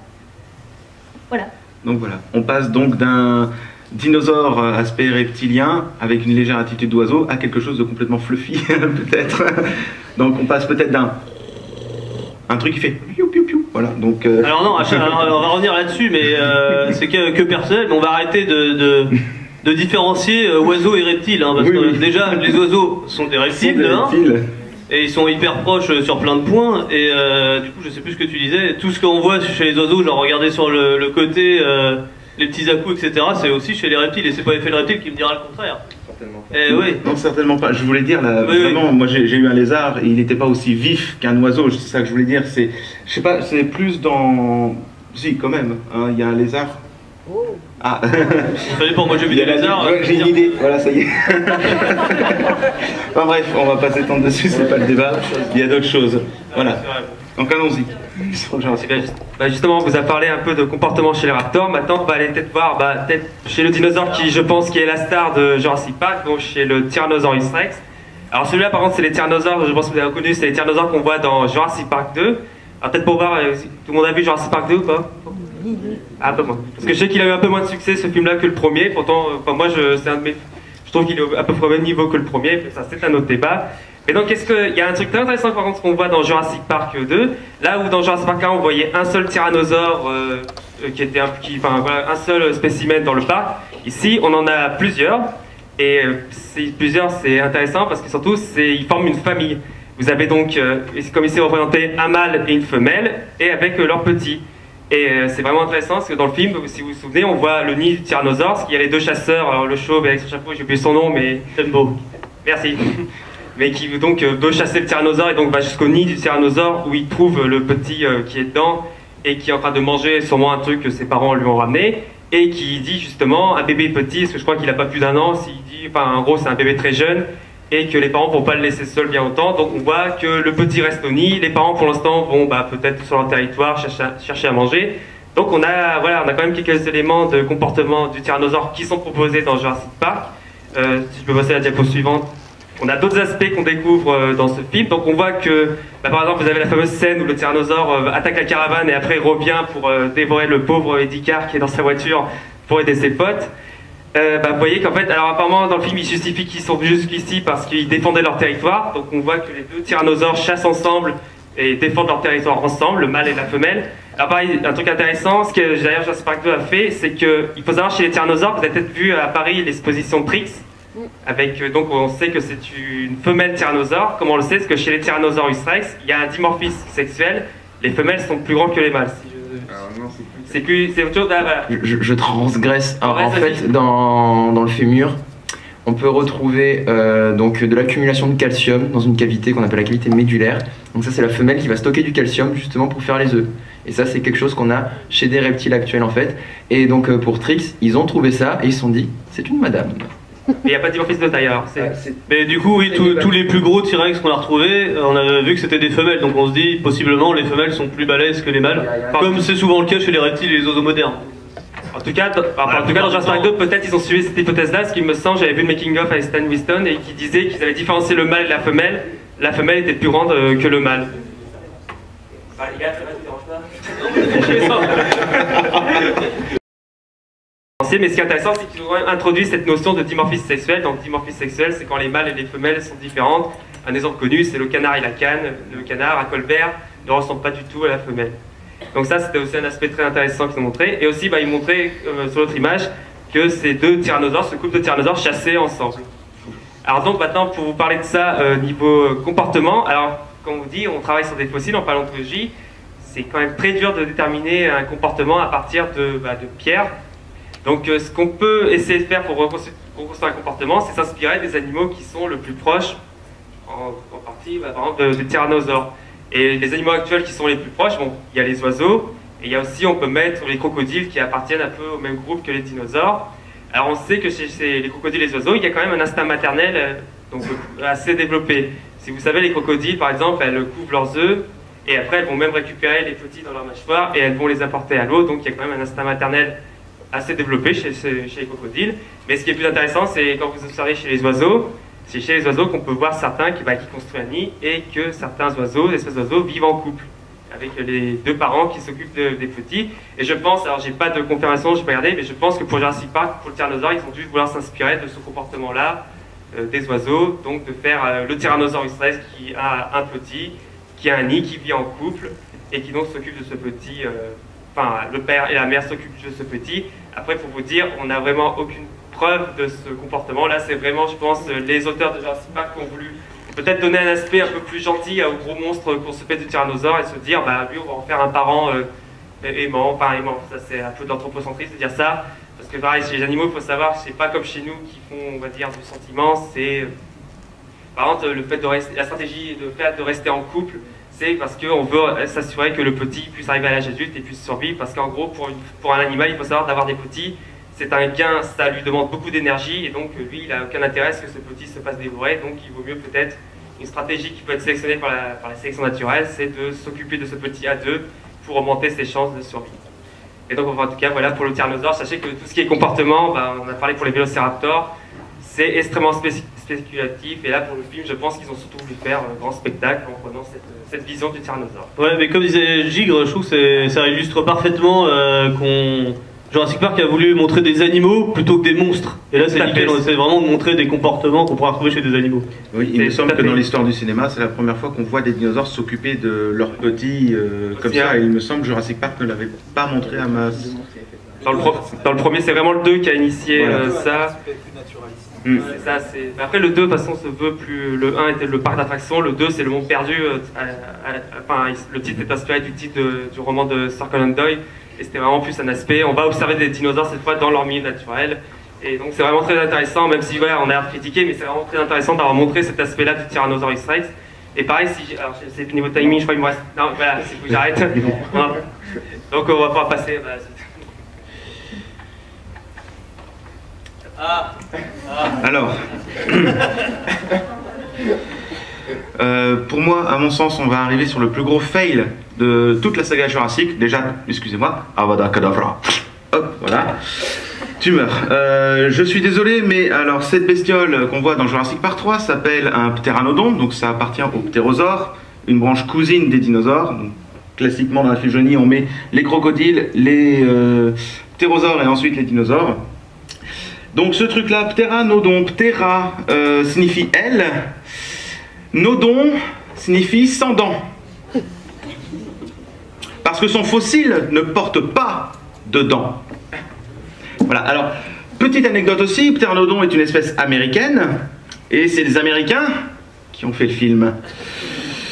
Voilà. Donc voilà, on passe donc d'un dinosaure euh, aspect reptilien avec une légère attitude d'oiseau à quelque chose de complètement fluffy peut-être. Donc on passe peut-être d'un un truc qui fait piou piou piou. Voilà. Donc euh, Alors non, achat- alors, on va revenir là-dessus, mais euh, c'est que, que personnel. Mais on va arrêter de, de, de différencier euh, oiseaux et reptiles, hein, parce Oui, que oui. déjà les oiseaux sont des reptiles, des de un, reptiles. et ils sont hyper proches euh, sur plein de points. Et euh, du coup, je sais plus ce que tu disais. Tout ce qu'on voit chez les oiseaux, genre regardez sur le, le côté, euh, les petits à-coups, et cetera. C'est aussi chez les reptiles, et c'est pas l'effet de reptile qui me dira le contraire. Certainement pas. Eh oui. Non, certainement pas. Je voulais dire, là, Oui, oui. vraiment, moi j'ai j'ai eu un lézard, et il n'était pas aussi vif qu'un oiseau, c'est ça que je voulais dire. C'est, je sais pas, c'est plus dans. Si, quand même, hein, il y a un lézard. Ah, Ça dépend. Moi j'ai vu il y des a la- lézards. ouais, j'ai une idée, voilà, ça y est. Enfin bref, on va pas s'étendre dessus, c'est pas le débat, il y a d'autres choses. Voilà, donc allons-y. Sur Jurassic Eh bien, juste- bah, justement, on vous a paré un peu de comportement chez les raptors. Maintenant, on va aller peut-être voir bah, peut-être chez le dinosaure qui, je pense, qui est la star de Jurassic Park, donc chez le Tyrannosaurus Rex. Alors celui-là, par contre, c'est les tyrannosaures, je pense que vous avez reconnu, c'est les tyrannosaures qu'on voit dans Jurassic Park deux. Alors peut-être pour voir, euh, si tout le monde a vu Jurassic Park deux ou pas? Ah, un peu moins. Parce que je sais qu'il a eu un peu moins de succès ce film-là que le premier. Pourtant, euh, enfin, moi, je, c'est un de mes, je trouve qu'il est à peu près au même niveau que le premier. Mais ça, c'est un autre débat. Mais donc, qu'est-ce que, il y a un truc très intéressant par contre qu'on voit dans Jurassic Park deux. Là où dans Jurassic Park un, on voyait un seul tyrannosaure euh, euh, qui était un, qui, enfin, voilà, un seul spécimen dans le parc. Ici, on en a plusieurs. Et euh, ces plusieurs, c'est intéressant parce que surtout, c'est, ils forment une famille. Vous avez donc, euh, comme ici représenté, un mâle et une femelle, et avec euh, leurs petits. Et euh, c'est vraiment intéressant parce que dans le film, si vous vous souvenez, on voit le nid du tyrannosaure, parce qu'il y a les deux chasseurs, alors le chauve avec son chapeau, j'ai oublié son nom, mais Tembo. merci. Mais qui donc euh, veut chasser le tyrannosaure et donc va jusqu'au nid du tyrannosaure où il trouve le petit euh, qui est dedans et qui est en train de manger sûrement un truc que ses parents lui ont ramené et qui dit justement un bébé petit, parce que je crois qu'il n'a pas plus d'un an, s'il dit, enfin en gros c'est un bébé très jeune et que les parents ne vont pas le laisser seul bien longtemps, donc on voit que le petit reste au nid, les parents pour l'instant vont bah, peut-être sur leur territoire chercher à, chercher à manger. Donc on a, voilà, on a quand même quelques éléments de comportement du tyrannosaure qui sont proposés dans Jurassic Park. Euh, si je peux passer à la diapo suivante. On a d'autres aspects qu'on découvre euh, dans ce film. Donc on voit que, bah, par exemple, vous avez la fameuse scène où le tyrannosaure euh, attaque la caravane et après revient pour euh, dévorer le pauvre Eddie Carr qui est dans sa voiture pour aider ses potes. Euh, bah, vous voyez qu'en fait, alors apparemment dans le film, ils justifient qu'ils sont venus jusqu'ici parce qu'ils défendaient leur territoire. Donc on voit que les deux tyrannosaures chassent ensemble et défendent leur territoire ensemble, le mâle et la femelle. Alors pareil, un truc intéressant, ce que d'ailleurs Jurassic Park deux a fait, c'est que il faut savoir chez les tyrannosaures, vous avez peut-être vu à Paris l'exposition Trix. Avec, euh, donc on sait que c'est une femelle tyrannosaure. Comment on le sait? Parce que chez les Tyrannosaurus Rex, il y a un dimorphisme sexuel. Les femelles sont plus grandes que les mâles. Si je... Alors, non, c'est plus- C'est plus, c'est autre chose. Ah, voilà. Je, je transgresse. Alors, Ouais, en vas-y. fait, dans, dans le fémur, on peut retrouver euh, donc de l'accumulation de calcium dans une cavité qu'on appelle la cavité médulaire. Donc ça c'est la femelle qui va stocker du calcium justement pour faire les œufs. Et ça c'est quelque chose qu'on a chez des reptiles actuels en fait. Et donc euh, pour Trix, ils ont trouvé ça et ils se sont dit c'est une madame. Mais il n'y a pas de dimorphisme de taille alors. Mais du coup, oui, tous tous les plus gros T-Rex qu'on a retrouvés, on a vu que c'était des femelles, donc on se dit possiblement les femelles sont plus balèzes que les mâles, comme c'est souvent le cas chez les reptiles et les oiseaux modernes. En tout cas, dans, enfin, en tout cas dans Jurassic Park deux, peut-être ils ont suivi cette hypothèse-là, ce qui me semble, j'avais vu le making-of avec Stan Winston et qui disait qu'ils avaient différencié le mâle et la femelle. La femelle était plus grande euh, que le mâle. Bah, les gars, ça va, ça ne dérange pas. Mais ce qui est intéressant, c'est qu'ils ont introduit cette notion de dimorphisme sexuel. Donc, dimorphisme sexuel, c'est quand les mâles et les femelles sont différentes. Un exemple connu, c'est le canard et la canne. Le canard à col vert ne ressemble pas du tout à la femelle. Donc ça, c'était aussi un aspect très intéressant qu'ils ont montré. Et aussi, bah, ils montraient euh, sur l'autre image que ces deux tyrannosaures, ce couple de tyrannosaures, chassaient ensemble. Alors donc maintenant, pour vous parler de ça euh, niveau comportement, alors comme on vous dit, on travaille sur des fossiles en paléontologie. C'est quand même très dur de déterminer un comportement à partir de, bah, de pierres. Donc euh, ce qu'on peut essayer de faire pour reconstruire, pour reconstruire un comportement, c'est s'inspirer des animaux qui sont le plus proches, en, en partie bah, par exemple, de, des tyrannosaures. Et les animaux actuels qui sont les plus proches, bon, il y a les oiseaux, et il y a aussi, on peut mettre les crocodiles qui appartiennent un peu au même groupe que les dinosaures. Alors on sait que chez, chez les crocodiles et les oiseaux, il y a quand même un instinct maternel euh, donc, assez développé. Si vous savez, les crocodiles, par exemple, elles couvrent leurs œufs, et après elles vont même récupérer les petits dans leur mâchoire, et elles vont les apporter à l'eau, donc il y a quand même un instinct maternel assez développé chez, chez, chez les crocodiles. Mais ce qui est plus intéressant, c'est quand vous observez chez les oiseaux, c'est chez les oiseaux qu'on peut voir certains qui, bah, qui construisent un nid et que certains oiseaux, des espèces d'oiseaux, vivent en couple avec les deux parents qui s'occupent de, des petits. Et je pense, alors j'ai pas de confirmation, j'ai pas regardé, mais je pense que pour Jurassic Park, pour le tyrannosaure, ils ont dû vouloir s'inspirer de ce comportement-là euh, des oiseaux, donc de faire euh, le Tyrannosaurus rex qui a un petit, qui a un nid, qui vit en couple et qui donc s'occupe de ce petit. Euh, Enfin, le père et la mère s'occupent de ce petit. Après, pour vous dire, on n'a vraiment aucune preuve de ce comportement. Là, c'est vraiment, je pense, les auteurs de Jurassic Park qui ont voulu peut-être donner un aspect un peu plus gentil au gros monstre qu'on se fait du tyrannosaure et se dire, bah lui, on va en faire un parent euh, aimant. Enfin, aimant, ça c'est un peu de l'anthropocentrisme de dire ça. Parce que pareil, chez les animaux, il faut savoir, c'est pas comme chez nous qui font, on va dire, du sentiment. C'est, par exemple, le fait de rester, la stratégie de fait de rester en couple. C'est parce qu'on veut s'assurer que le petit puisse arriver à l'âge adulte et puisse survivre. Parce qu'en gros, pour, une, pour un animal, il faut savoir d'avoir des petits, c'est un gain, ça lui demande beaucoup d'énergie. Et donc, lui, il n'a aucun intérêt à ce que ce petit se fasse dévorer. Donc, il vaut mieux peut-être, une stratégie qui peut être sélectionnée par la, par la sélection naturelle, c'est de s'occuper de ce petit à deux pour augmenter ses chances de survie. Et donc, en tout cas, voilà, pour le tyrannosaure, sachez que tout ce qui est comportement, ben, on a parlé pour les vélociraptors, c'est extrêmement spécifique. spéculatif, et là pour le film je pense qu'ils ont surtout voulu faire un grand spectacle en prenant cette, cette vision du tyrannosaure. Ouais, mais comme disait Gigre, je trouve que ça illustre parfaitement euh, qu'on Jurassic Park a voulu montrer des animaux plutôt que des monstres, et là c'est nickel, on essaie vraiment de montrer des comportements qu'on pourra retrouver chez des animaux. Oui, il me semble que dans l'histoire du cinéma c'est la première fois qu'on voit des dinosaures s'occuper de leurs petits euh, comme ça, et il me semble que Jurassic Park ne l'avait pas montré à masse. Dans le, pro dans le premier, c'est vraiment le deux qui a initié voilà. euh, ça. Mmh. ça Après, le deux, de toute façon, se veut plus. Le un était le parc d'attractions, le deux, c'est le monde perdu. Euh, à, à, à, enfin, le titre est inspiré du titre de, du roman de Sir Conan Doyle, et c'était vraiment plus un aspect. On va observer des dinosaures cette fois dans leur milieu naturel, et donc c'est vraiment très intéressant, même si voilà, on a critiqué, mais c'est vraiment très intéressant d'avoir montré cet aspect-là du Tyrannosaurus Rex. Et pareil, si. Alors, c'est niveau timing, je crois qu'il me reste. Non, voilà, c'est faut que j'arrête. Donc, on va pouvoir passer. Bah, Ah. Alors, euh, pour moi, à mon sens, on va arriver sur le plus gros fail de toute la saga Jurassic. Déjà, excusez-moi, Avada Kedavra. Hop, voilà. Tu meurs. Euh, je suis désolé, mais alors cette bestiole qu'on voit dans Jurassic Park trois s'appelle un ptéranodon, donc ça appartient aux ptérosaures, une branche cousine des dinosaures. Donc, classiquement, dans la phylogénie, on met les crocodiles, les euh, ptérosaures et ensuite les dinosaures. Donc ce truc-là, ptéranodon, ptéra euh, signifie aile, nodon signifie sans dents. Parce que son fossile ne porte pas de dents. Voilà, alors, petite anecdote aussi, ptéranodon est une espèce américaine, et c'est les Américains qui ont fait le film.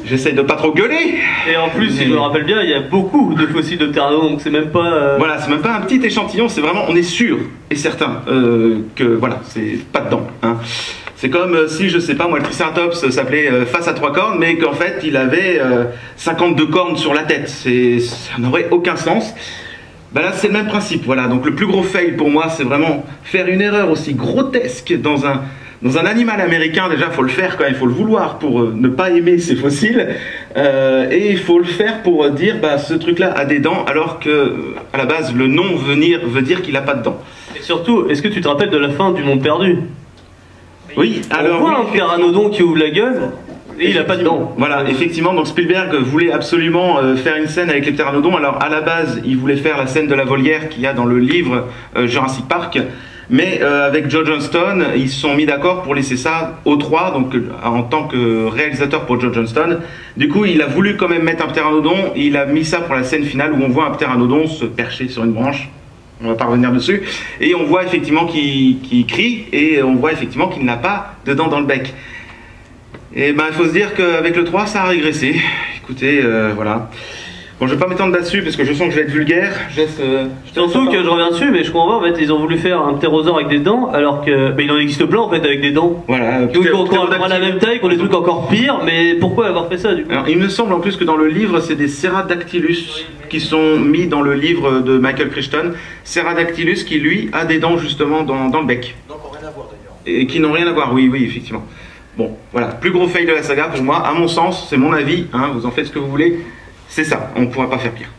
J'essaye de pas trop gueuler. Et en plus, si je me rappelle bien, il y a beaucoup de fossiles de pteranodons, donc c'est même pas... Euh... Voilà, c'est même pas un petit échantillon, c'est vraiment, on est sûr et certain euh, que, voilà, c'est pas dedans. Hein. C'est comme euh, si, je sais pas, moi, le Triceratops s'appelait euh, face à trois cornes, mais qu'en fait, il avait euh, cinquante-deux cornes sur la tête. C'est, ça n'aurait aucun sens. Ben là, c'est le même principe, voilà. Donc le plus gros fail pour moi, c'est vraiment faire une erreur aussi grotesque dans un... Dans un animal américain, déjà, il faut le faire quand même, il faut le vouloir pour euh, ne pas aimer ces fossiles. Euh, et il faut le faire pour euh, dire, bah, ce truc-là a des dents, alors que, euh, à la base, le nom venir, veut dire qu'il n'a pas de dents. Et surtout, est-ce que tu te rappelles de la fin du Monde Perdu? Oui, alors... On voit oui, un pteranodon qui ouvre la gueule, et il n'a pas de dents. Voilà, effectivement, donc Spielberg voulait absolument euh, faire une scène avec les pteranodons. Alors, à la base, il voulait faire la scène de la volière qu'il y a dans le livre euh, Jurassic Park. Mais euh, avec Joe Johnston, ils se sont mis d'accord pour laisser ça aux trois, donc euh, en tant que réalisateur pour Joe Johnston. Du coup, il a voulu quand même mettre un ptéranodon, et il a mis ça pour la scène finale où on voit un ptéranodon se percher sur une branche. On va pas revenir dessus. Et on voit effectivement qu'il qu'il crie, et on voit effectivement qu'il n'a pas de dents dans le bec. Et ben, il faut se dire qu'avec le trois, ça a régressé. Écoutez, euh, voilà. Bon, je vais pas m'étendre là-dessus parce que je sens que je vais être vulgaire. Je laisse, euh, je Surtout que je reviens dessus, mais je comprends pas, en fait, ils ont voulu faire un ptérosaure avec des dents, alors que bah, il en existe plein en fait avec des dents. Voilà. Qui ont encore à la même taille, qui ont des trucs encore pires, mais pourquoi avoir fait ça du coup? Alors, il me semble en plus que dans le livre, c'est des Ceradactylus qui sont mis dans le livre de Michael Crichton. Ceradactylus qui lui a des dents justement dans, dans le bec. Donc, rien à voir d'ailleurs. Et qui n'ont rien à voir, oui, oui, effectivement. Bon, voilà. Plus gros fail de la saga pour moi, à mon sens, c'est mon avis, hein, vous en faites ce que vous voulez. C'est ça, on ne pourra pas faire pire.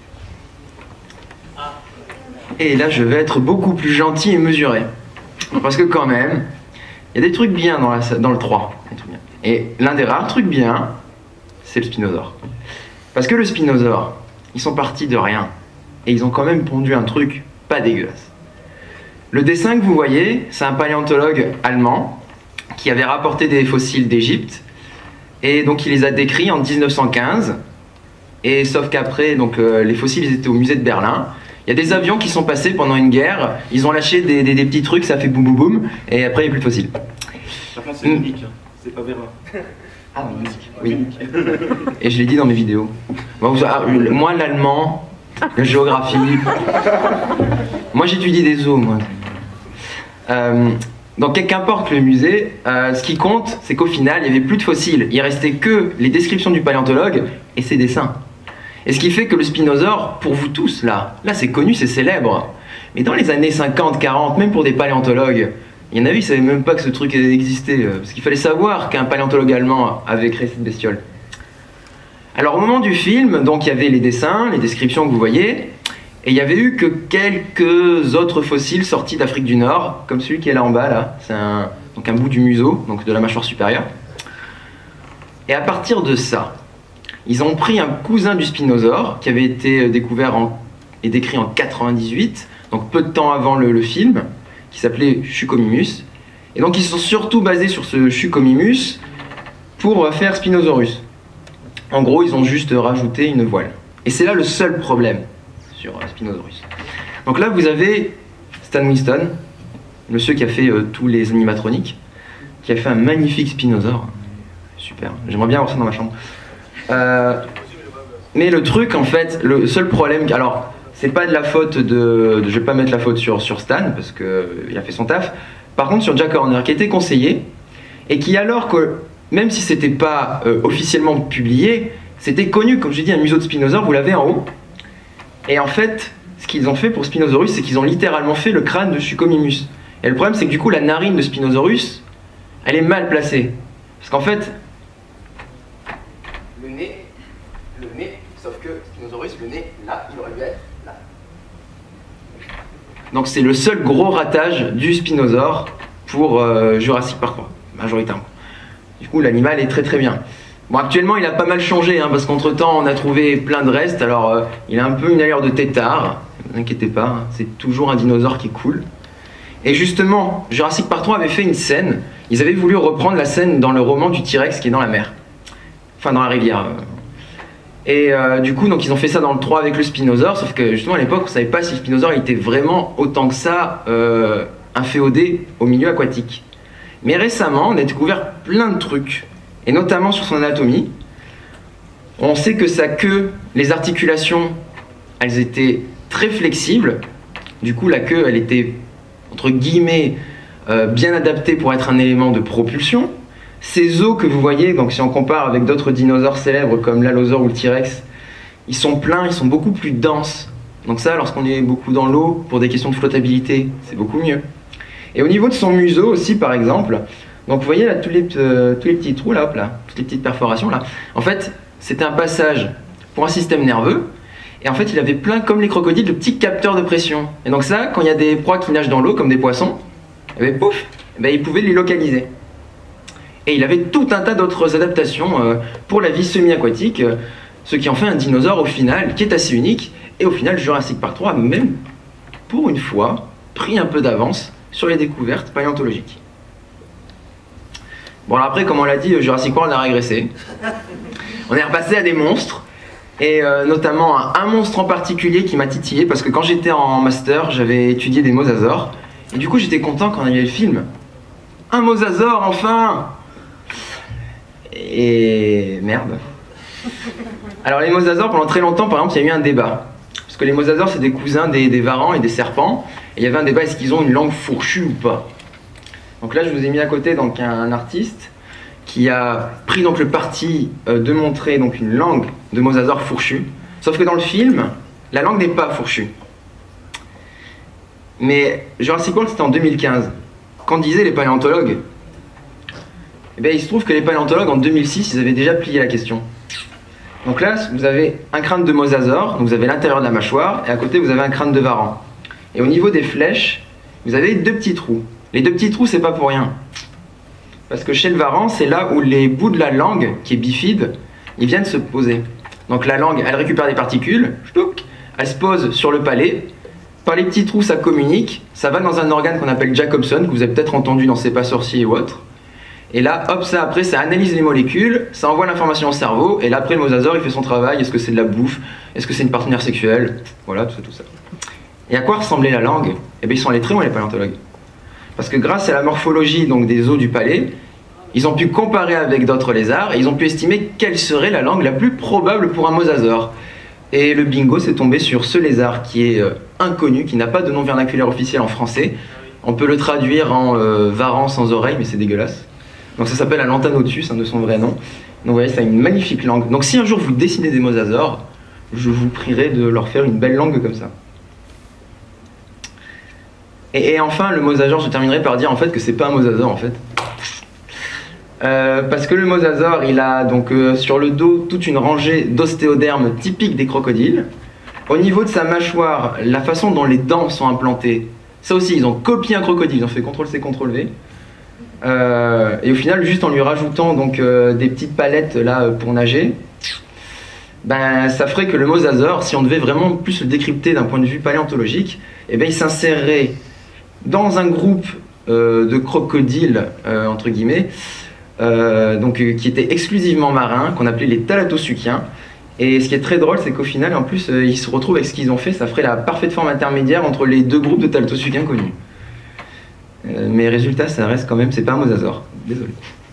Et là, je vais être beaucoup plus gentil et mesuré. Parce que quand même, il y a des trucs bien dans, la, dans le trois. Des trucs bien. Et l'un des rares trucs bien, c'est le spinosaure. Parce que le spinosaure, ils sont partis de rien. Et ils ont quand même pondu un truc pas dégueulasse. Le dessin que vous voyez, c'est un paléontologue allemand qui avait rapporté des fossiles d'Égypte. Et donc il les a décrits en mille neuf cent quinze. Et sauf qu'après, donc euh, les fossiles ils étaient au musée de Berlin. Il y a des avions qui sont passés pendant une guerre, ils ont lâché des, des, des petits trucs, ça fait boum boum boum, et après il n'y a plus de fossiles. Par contre, c'est mm. unique, hein. C'est pas Vera. Ah, unique. Oui. Et je l'ai dit dans mes vidéos. Bon, vous, ah, moi, l'allemand, la géographie. Moi, j'étudie des zoos, moi. Euh, donc, qu'importe le musée, euh, ce qui compte, c'est qu'au final, il n'y avait plus de fossiles. Il restait que les descriptions du paléontologue et ses dessins. Et ce qui fait que le spinosaure, pour vous tous, là, là c'est connu, c'est célèbre. Mais dans les années cinquante, quarante, même pour des paléontologues, il y en a eu, ils ne savaient même pas que ce truc existait. Parce qu'il fallait savoir qu'un paléontologue allemand avait créé cette bestiole. Alors au moment du film, donc il y avait les dessins, les descriptions que vous voyez, et il y avait eu que quelques autres fossiles sortis d'Afrique du Nord, comme celui qui est là en bas, là. C'est un, donc un bout du museau, donc de la mâchoire supérieure. Et à partir de ça, ils ont pris un cousin du spinosaure qui avait été découvert en, et décrit en quatre-vingt-dix-huit, donc peu de temps avant le, le film, qui s'appelait Chucomimus. Et donc ils se sont surtout basés sur ce Chucomimus pour faire Spinosaurus. En gros, ils ont juste rajouté une voile. Et c'est là le seul problème sur Spinosaurus. Donc là, vous avez Stan Winston, monsieur qui a fait euh, tous les animatroniques, qui a fait un magnifique spinosaure. Super, j'aimerais bien avoir ça dans ma chambre. Euh, mais le truc, en fait, le seul problème, alors c'est pas de la faute de, de, je vais pas mettre la faute sur, sur Stan parce que euh, il a fait son taf. Par contre, sur Jack Horner, qui était conseiller et qui, alors que même si c'était pas euh, officiellement publié, c'était connu, comme j'ai dit, un museau de spinosaure, vous l'avez en haut. Et en fait, ce qu'ils ont fait pour Spinosaurus, c'est qu'ils ont littéralement fait le crâne de Chucomimus. Et le problème, c'est que du coup, la narine de Spinosaurus, elle est mal placée, parce qu'en fait. Le nez, le nez, sauf que Spinosaurus, le nez, là, il aurait dû être là. Donc c'est le seul gros ratage du spinosaure pour euh, Jurassic Park trois, majoritairement. Du coup, l'animal est très très bien. Bon, actuellement, il a pas mal changé, hein, parce qu'entre temps, on a trouvé plein de restes. Alors, euh, il a un peu une allure de tétard, ne vous inquiétez pas, hein, c'est toujours un dinosaure qui est cool. Et justement, Jurassic Park trois avait fait une scène, ils avaient voulu reprendre la scène dans le roman du T-Rex qui est dans la mer. Enfin, dans la rivière. Et euh, du coup, donc, ils ont fait ça dans le trois avec le spinosaure, sauf que justement, à l'époque, on savait pas si le spinosaure était vraiment autant que ça euh, inféodé au milieu aquatique. Mais récemment, on a découvert plein de trucs, et notamment sur son anatomie. On sait que sa queue, les articulations, elles étaient très flexibles. Du coup, la queue, elle était, entre guillemets, euh, bien adaptée pour être un élément de propulsion. Ces os que vous voyez, donc si on compare avec d'autres dinosaures célèbres comme l'allosaure ou le T-Rex, ils sont pleins, ils sont beaucoup plus denses. Donc ça, lorsqu'on est beaucoup dans l'eau, pour des questions de flottabilité, c'est beaucoup mieux. Et au niveau de son museau aussi, par exemple, donc vous voyez là, tous les, euh, tous les petits trous, là, hop, là, toutes les petites perforations, là. En fait, c'était un passage pour un système nerveux. Et en fait, il avait plein, comme les crocodiles, de petits capteurs de pression. Et donc ça, quand il y a des proies qui nagent dans l'eau, comme des poissons, et bien, pouf, et bien, il pouvait les localiser. Et il avait tout un tas d'autres adaptations euh, pour la vie semi-aquatique, euh, ce qui en fait un dinosaure au final, qui est assez unique. Et au final, Jurassic Park trois a même, pour une fois, pris un peu d'avance sur les découvertes paléontologiques. Bon, alors après, comme on l'a dit, Jurassic World a régressé. On est repassé à des monstres, et euh, notamment à un monstre en particulier qui m'a titillé, parce que quand j'étais en master, j'avais étudié des mosasaures, et du coup j'étais content quand il y avait le film. Un mosasaure, enfin! Et merde. Alors les mosasaures, pendant très longtemps, par exemple, il y a eu un débat. Parce que les mosasaures, c'est des cousins des, des varans et des serpents, et il y avait un débat, est-ce qu'ils ont une langue fourchue ou pas? Donc là, je vous ai mis à côté donc, un artiste qui a pris donc, le parti euh, de montrer donc, une langue de mosasaure fourchue. Sauf que dans le film, la langue n'est pas fourchue. Mais Jurassic World, c'était en deux mille quinze. Qu'en disaient les paléontologues? Eh bien, il se trouve que les paléontologues, en deux mille six, ils avaient déjà plié la question. Donc là, vous avez un crâne de mosasaure, donc vous avez l'intérieur de la mâchoire, et à côté, vous avez un crâne de varan. Et au niveau des flèches, vous avez deux petits trous. Les deux petits trous, c'est pas pour rien. Parce que chez le varan, c'est là où les bouts de la langue, qui est bifide, ils viennent se poser. Donc la langue, elle récupère des particules, elle se pose sur le palais. Par les petits trous, ça communique. Ça va dans un organe qu'on appelle Jacobson, que vous avez peut-être entendu dans C'est pas sorcier ou autre. Et là, hop, ça après, ça analyse les molécules, ça envoie l'information au cerveau, et là après, le mosasaure, il fait son travail. Est-ce que c'est de la bouffe? Est-ce que c'est une partenaire sexuelle? Voilà, tout ça, tout ça. Et à quoi ressemblait la langue? Eh bien, ils sont allés très loin, les paléontologues. Parce que grâce à la morphologie donc, des os du palais, ils ont pu comparer avec d'autres lézards, et ils ont pu estimer quelle serait la langue la plus probable pour un mosasaure. Et le bingo s'est tombé sur ce lézard qui est euh, inconnu, qui n'a pas de nom vernaculaire officiel en français. On peut le traduire en euh, varan sans oreille, mais c'est dégueulasse. Donc ça s'appelle un Lantanotus, hein, de son vrai nom. Donc vous voyez, ça a une magnifique langue. Donc si un jour vous dessinez des mosasaures, je vous prierai de leur faire une belle langue comme ça. Et, et enfin, le mosasaure, je terminerai par dire en fait que c'est pas un mosasaure en fait. Euh, parce que le mosasaure, il a donc euh, sur le dos toute une rangée d'ostéodermes typiques des crocodiles. Au niveau de sa mâchoire, la façon dont les dents sont implantées, ça aussi, ils ont copié un crocodile, ils ont fait contrôle C, contrôle V. Euh, et au final, juste en lui rajoutant donc, euh, des petites palettes là, pour nager, ben, ça ferait que le mosasaure, si on devait vraiment plus le décrypter d'un point de vue paléontologique, eh ben, il s'insérerait dans un groupe euh, de crocodiles, euh, entre guillemets, euh, donc, euh, qui étaient exclusivement marins, qu'on appelait les thalattosuchiens. Et ce qui est très drôle, c'est qu'au final, en plus, euh, ils se retrouvent avec ce qu'ils ont fait, ça ferait la parfaite forme intermédiaire entre les deux groupes de thalattosuchiens connus. Euh, mais résultat, ça reste quand même, c'est pas un mosasaure. Désolé.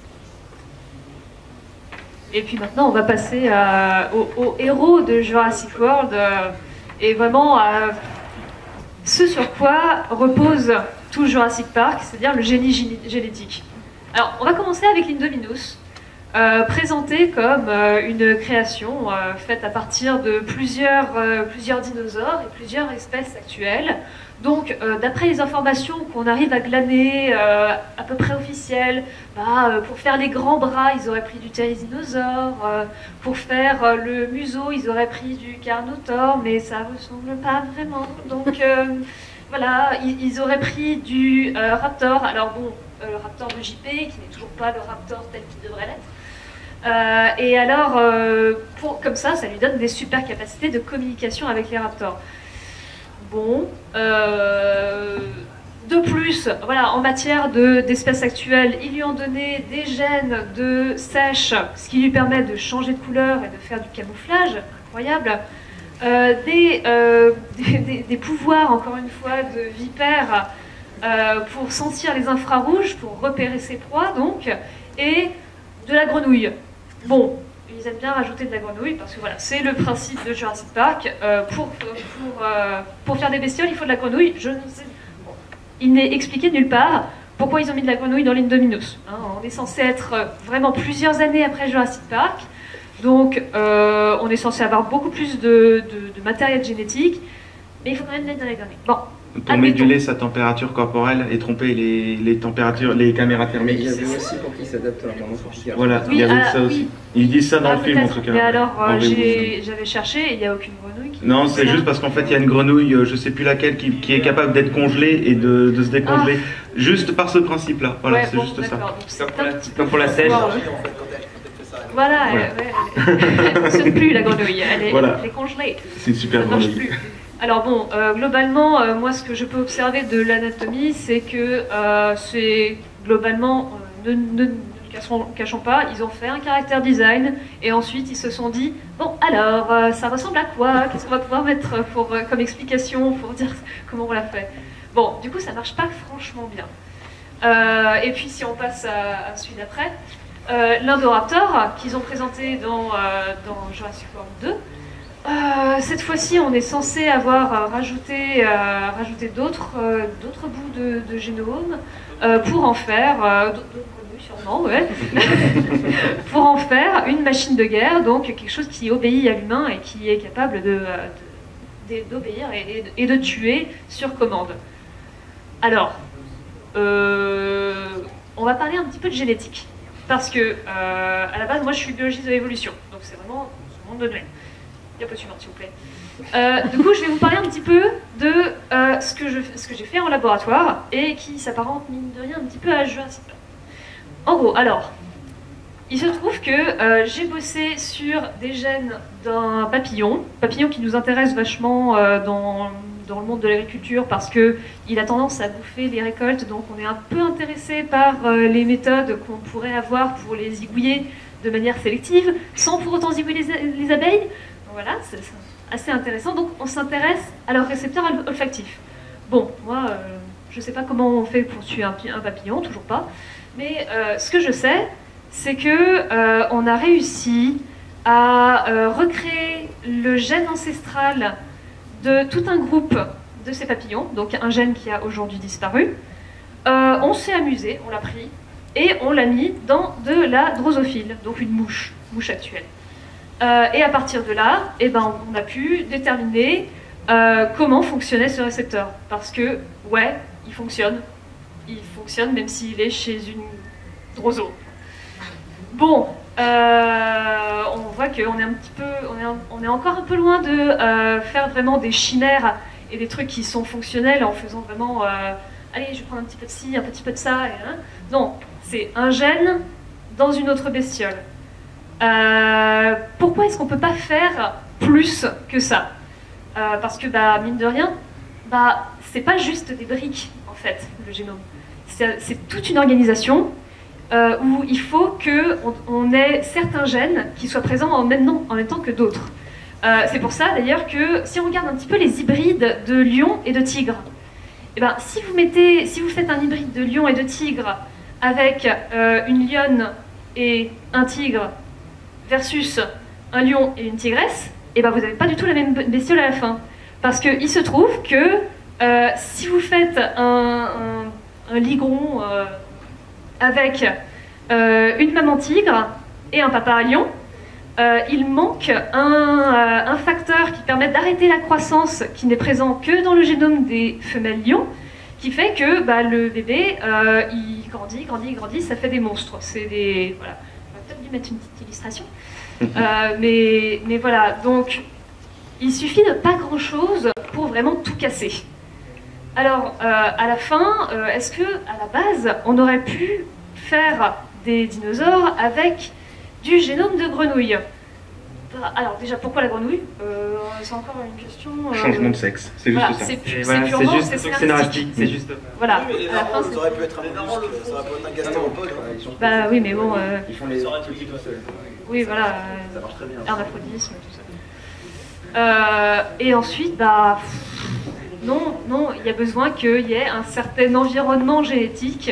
Et puis maintenant, on va passer à, au, au héros de Jurassic World, euh, et vraiment à ce sur quoi repose tout Jurassic Park, c'est-à-dire le génie génétique. Alors, on va commencer avec l'Indominus, euh, présentée comme euh, une création euh, faite à partir de plusieurs, euh, plusieurs dinosaures et plusieurs espèces actuelles. Donc, euh, d'après les informations qu'on arrive à glaner, euh, à peu près officielles, bah, euh, pour faire les grands bras, ils auraient pris du thérisinosaure, euh, pour faire euh, le museau, ils auraient pris du carnotaure, mais ça ne ressemble pas vraiment. Donc, euh, voilà, ils, ils auraient pris du euh, raptor. Alors bon, euh, le raptor de J P, qui n'est toujours pas le raptor tel qu'il devrait l'être. Euh, et alors, euh, pour, comme ça, ça lui donne des super capacités de communication avec les raptors. Bon, euh, de plus, voilà, en matière de, d'espèces actuelles, ils lui ont donné des gènes de sèche, ce qui lui permet de changer de couleur et de faire du camouflage, incroyable. Euh, des, euh, des, des, des pouvoirs, encore une fois, de vipère euh, pour sentir les infrarouges, pour repérer ses proies, donc, et de la grenouille. Bon, ils aiment bien rajouter de la grenouille, parce que voilà, c'est le principe de Jurassic Park. Euh, pour, pour, euh, pour faire des bestioles, il faut de la grenouille. Je ne sais, bon, il n'est expliqué nulle part pourquoi ils ont mis de la grenouille dans l'Indominus. Hein, on est censé être vraiment plusieurs années après Jurassic Park, donc euh, on est censé avoir beaucoup plus de, de, de matériel génétique, mais il faut quand même mettre de la grenouille. Bon. Pour moduler sa température corporelle et tromper les, les températures, les caméras thermiques. Il y avait aussi pour qu'il s'adapte à l'environnement tropical. Voilà, Oui, il y avait ah, ça aussi. oui. Ils disent ça dans Ah, le film en peut-être, tout cas. mais alors, euh, En j'ai- j'avais cherché et il n'y a aucune grenouille qui... Non, c'est juste parce qu'en fait, il y a une grenouille, euh, je sais plus laquelle, qui, qui est capable d'être congelée et de, de se décongeler. Juste par ce principe-là. Voilà, Ouais, c'est bon, juste ça. d'accord, donc c'est Comme pour la- un petit peu comme pour la plus sèche. fort, En ouais. fait, quand elle, quand elle fait ça, elle- Voilà, Voilà. elle, ouais, elle, elle fonctionne plus la grenouille, elle est, Voilà. elle est congelée, C'est une super ça marche grenouille. plus. Alors bon, euh, globalement, euh, moi ce que je peux observer de l'anatomie, c'est que euh, c'est globalement, euh, ne, ne, ne cachons, cachons pas, ils ont fait un caractère design et ensuite ils se sont dit, bon alors, euh, ça ressemble à quoi? Qu'est-ce qu'on va pouvoir mettre pour, euh, comme explication pour dire comment on l'a fait? Bon, du coup ça marche pas franchement bien. Euh, et puis si on passe à, à celui d'après, euh, l'Indoraptor qu'ils ont présenté dans, euh, dans Jurassic World deux. Euh, cette fois-ci, on est censé avoir euh, rajouté, euh, rajouté d'autres euh, d'autres bouts de, de génome euh, pour en faire, euh, d'autres grenouilles sûrement, ouais, pour en faire une machine de guerre, donc quelque chose qui obéit à l'humain et qui est capable de, euh, de- d'obéir et, et- et de tuer sur commande. Alors, euh, on va parler un petit peu de génétique, parce que euh, à la base, moi, je suis biologiste de l'évolution, donc c'est vraiment ce monde de domaine. Diapo suivante, s'il vous plaît. Euh, du coup, je vais vous parler un petit peu de euh, ce que je, ce que j'ai fait en laboratoire et qui s'apparente, mine de rien, un petit peu à Jurassic Park. En gros, alors, il se trouve que euh, j'ai bossé sur des gènes d'un papillon, papillon qui nous intéresse vachement euh, dans, dans le monde de l'agriculture parce qu'il a tendance à bouffer les récoltes, donc on est un peu intéressé par euh, les méthodes qu'on pourrait avoir pour les zigouiller de manière sélective, sans pour autant zigouiller les, les abeilles. Voilà, c'est assez intéressant. Donc, on s'intéresse à leur récepteur olfactif. Bon, moi, euh, je ne sais pas comment on fait pour tuer un, un papillon, toujours pas. Mais euh, ce que je sais, c'est que euh, on a réussi à euh, recréer le gène ancestral de tout un groupe de ces papillons, donc un gène qui a aujourd'hui disparu. Euh, on s'est amusé, on l'a pris, et on l'a mis dans de la drosophile, donc une mouche, mouche actuelle. Euh, et à partir de là, eh ben, on a pu déterminer euh, comment fonctionnait ce récepteur. Parce que, ouais, il fonctionne. Il fonctionne même s'il est chez une droso. Bon, euh, on voit qu'on est un petit peu, on est, un- on est encore un peu loin de euh, faire vraiment des chimères et des trucs qui sont fonctionnels en faisant vraiment, euh, allez, je vais prendre un petit peu de ci, un petit peu de ça. Et, hein. Non, c'est un gène dans une autre bestiole. Euh, pourquoi est-ce qu'on ne peut pas faire plus que ça? Euh, Parce que, bah, mine de rien, bah, c'est pas juste des briques, en fait, le génome. C'est c'est toute une organisation euh, où il faut qu'on on ait certains gènes qui soient présents en même, nom- en même temps que d'autres. Euh, c'est pour ça, d'ailleurs, que si on regarde un petit peu les hybrides de lion et de tigre, eh ben, si, vous mettez, si vous faites un hybride de lion et de tigre avec euh, une lionne et un tigre, versus un lion et une tigresse, et ben vous n'avez pas du tout la même bestiole à la fin. Parce qu'il se trouve que euh, si vous faites un, un, un ligron euh, avec euh, une maman tigre et un papa lion, euh, il manque un, euh, un facteur qui permet d'arrêter la croissance qui n'est présent que dans le génome des femelles lions, qui fait que bah, le bébé, euh, il grandit, grandit, grandit, ça fait des monstres. C'est des... Voilà. Peut-être dû mettre une petite illustration. Euh, mais, mais voilà, donc il suffit de pas grand-chose pour vraiment tout casser. Alors, euh, à la fin, euh, est-ce que à la base, on aurait pu faire des dinosaures avec du génome de grenouille? Bah, alors déjà, pourquoi la grenouille? euh, C'est encore une question... euh, Changement de sexe, c'est juste voilà, ça. c'est pu- Et c'est voilà, purement c'est juste c'est scénaristique, scénaristique. c'est juste. Voilà, Oui, mais les à la fin, larves, c'est... ça aurait pu être un mollusque, ça aurait pu être un gastéropode. Bah oui, mais bon... euh, Ils font les trucs tout seuls. Oui, voilà. Ça euh, marche très bien. hermaphrodisme, tout ça. Euh, et ensuite, bah, pff, non, non, il y a besoin qu'il y ait un certain environnement génétique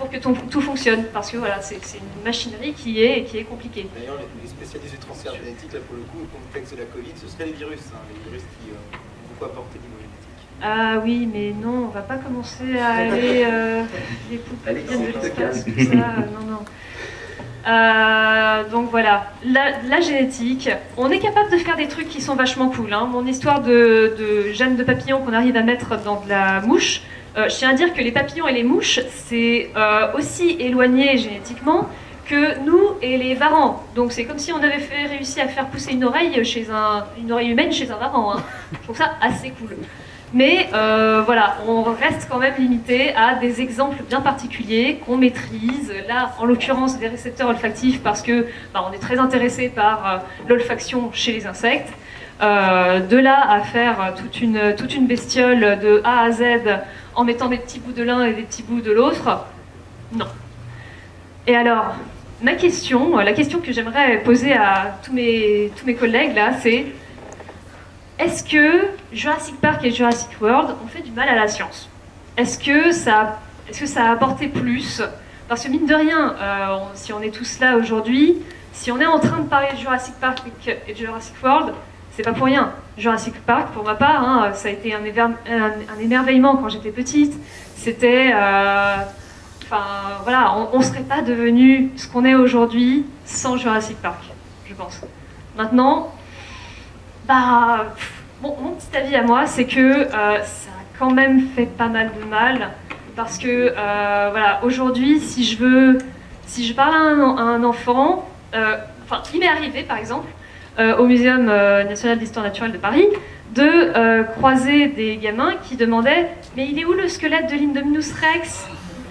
pour que ton, tout fonctionne, parce que voilà, c'est une machinerie qui est, qui est compliquée. D'ailleurs, les spécialistes du transfert génétique, là pour le coup, au contexte de la Covid, ce seraient les virus, hein, les virus qui euh, ont beaucoup apporté niveau génétique. Ah oui, mais non, on va pas commencer à aller euh, les poupées viennent de l'espace, tout ça, euh, non, non. Euh, donc voilà, la, la génétique, on est capable de faire des trucs qui sont vachement cool. Hein. Mon histoire de, de gènes de papillons qu'on arrive à mettre dans de la mouche, euh, je tiens à dire que les papillons et les mouches, c'est euh, aussi éloigné génétiquement que nous et les varans. Donc c'est comme si on avait fait, réussi à faire pousser une oreille, chez un, une oreille humaine chez un varan. Hein. Je trouve ça assez cool. Mais euh, voilà, on reste quand même limité à des exemples bien particuliers qu'on maîtrise. Là, en l'occurrence, des récepteurs olfactifs parce que bah, on est très intéressé par euh, l'olfaction chez les insectes. Euh, de là à faire toute une, toute une bestiole de A à Z en mettant des petits bouts de l'un et des petits bouts de l'autre, non. Et alors, ma question, la question que j'aimerais poser à tous mes, tous mes collègues là, c'est: est-ce que Jurassic Park et Jurassic World ont fait du mal à la science? Est-ce que ça, est-ce que ça a apporté plus? Parce que mine de rien, euh, on, si on est tous là aujourd'hui, si on est en train de parler de Jurassic Park et de Jurassic World, c'est pas pour rien. Jurassic Park, pour ma part, hein, ça a été un, éver, un, un émerveillement quand j'étais petite. C'était... Euh, enfin, voilà, on ne serait pas devenu ce qu'on est aujourd'hui sans Jurassic Park, je pense. Maintenant... Bah, bon, mon petit avis à moi, c'est que euh, ça a quand même fait pas mal de mal, parce que euh, voilà, aujourd'hui, si je veux, si je parle à un, à un enfant, euh, enfin, il m'est arrivé, par exemple, euh, au Muséum euh, national d'histoire naturelle de Paris, de euh, croiser des gamins qui demandaient « Mais il est où le squelette de l'Indominus Rex ?»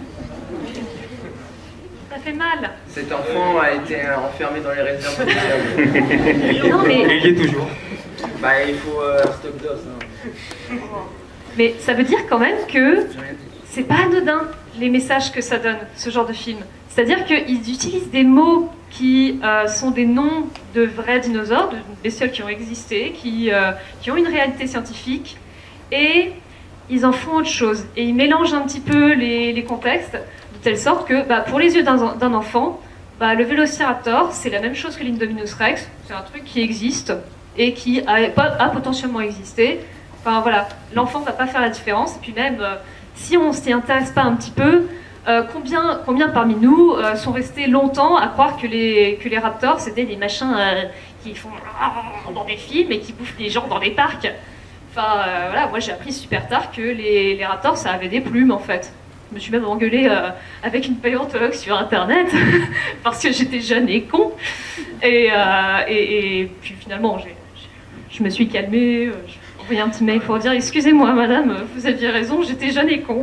Ça fait mal. Cet enfant a été enfermé dans les réserves naturelles. Non, mais... Et il y est toujours. Bah, il faut euh, un stock d'os. Hein. Mais ça veut dire quand même que c'est pas anodin, les messages que ça donne, ce genre de film. C'est-à-dire qu'ils utilisent des mots qui euh, sont des noms de vrais dinosaures, de bestioles qui ont existé, qui, euh, qui ont une réalité scientifique, et ils en font autre chose. Et ils mélangent un petit peu les, les contextes, de telle sorte que, bah, pour les yeux d'un enfant, bah, le Vélociraptor, c'est la même chose que l'Indominus Rex, c'est un truc qui existe, et qui a, a potentiellement existé. Enfin voilà, l'enfant ne va pas faire la différence. Et puis même, euh, si on ne s'y intéresse pas un petit peu, euh, combien, combien parmi nous euh, sont restés longtemps à croire que les, que les raptors, c'était des machins euh, qui font dans des films et qui bouffent les gens dans des parcs. Enfin euh, voilà, moi j'ai appris super tard que les, les raptors, ça avait des plumes en fait. Je me suis même engueulée euh, avec une paléontologue sur internet parce que j'étais jeune et con. Et, euh, et, et puis finalement, j'ai je me suis calmée, j'ai envoyé un petit mail pour dire « Excusez-moi madame, vous aviez raison, j'étais jeune et con ».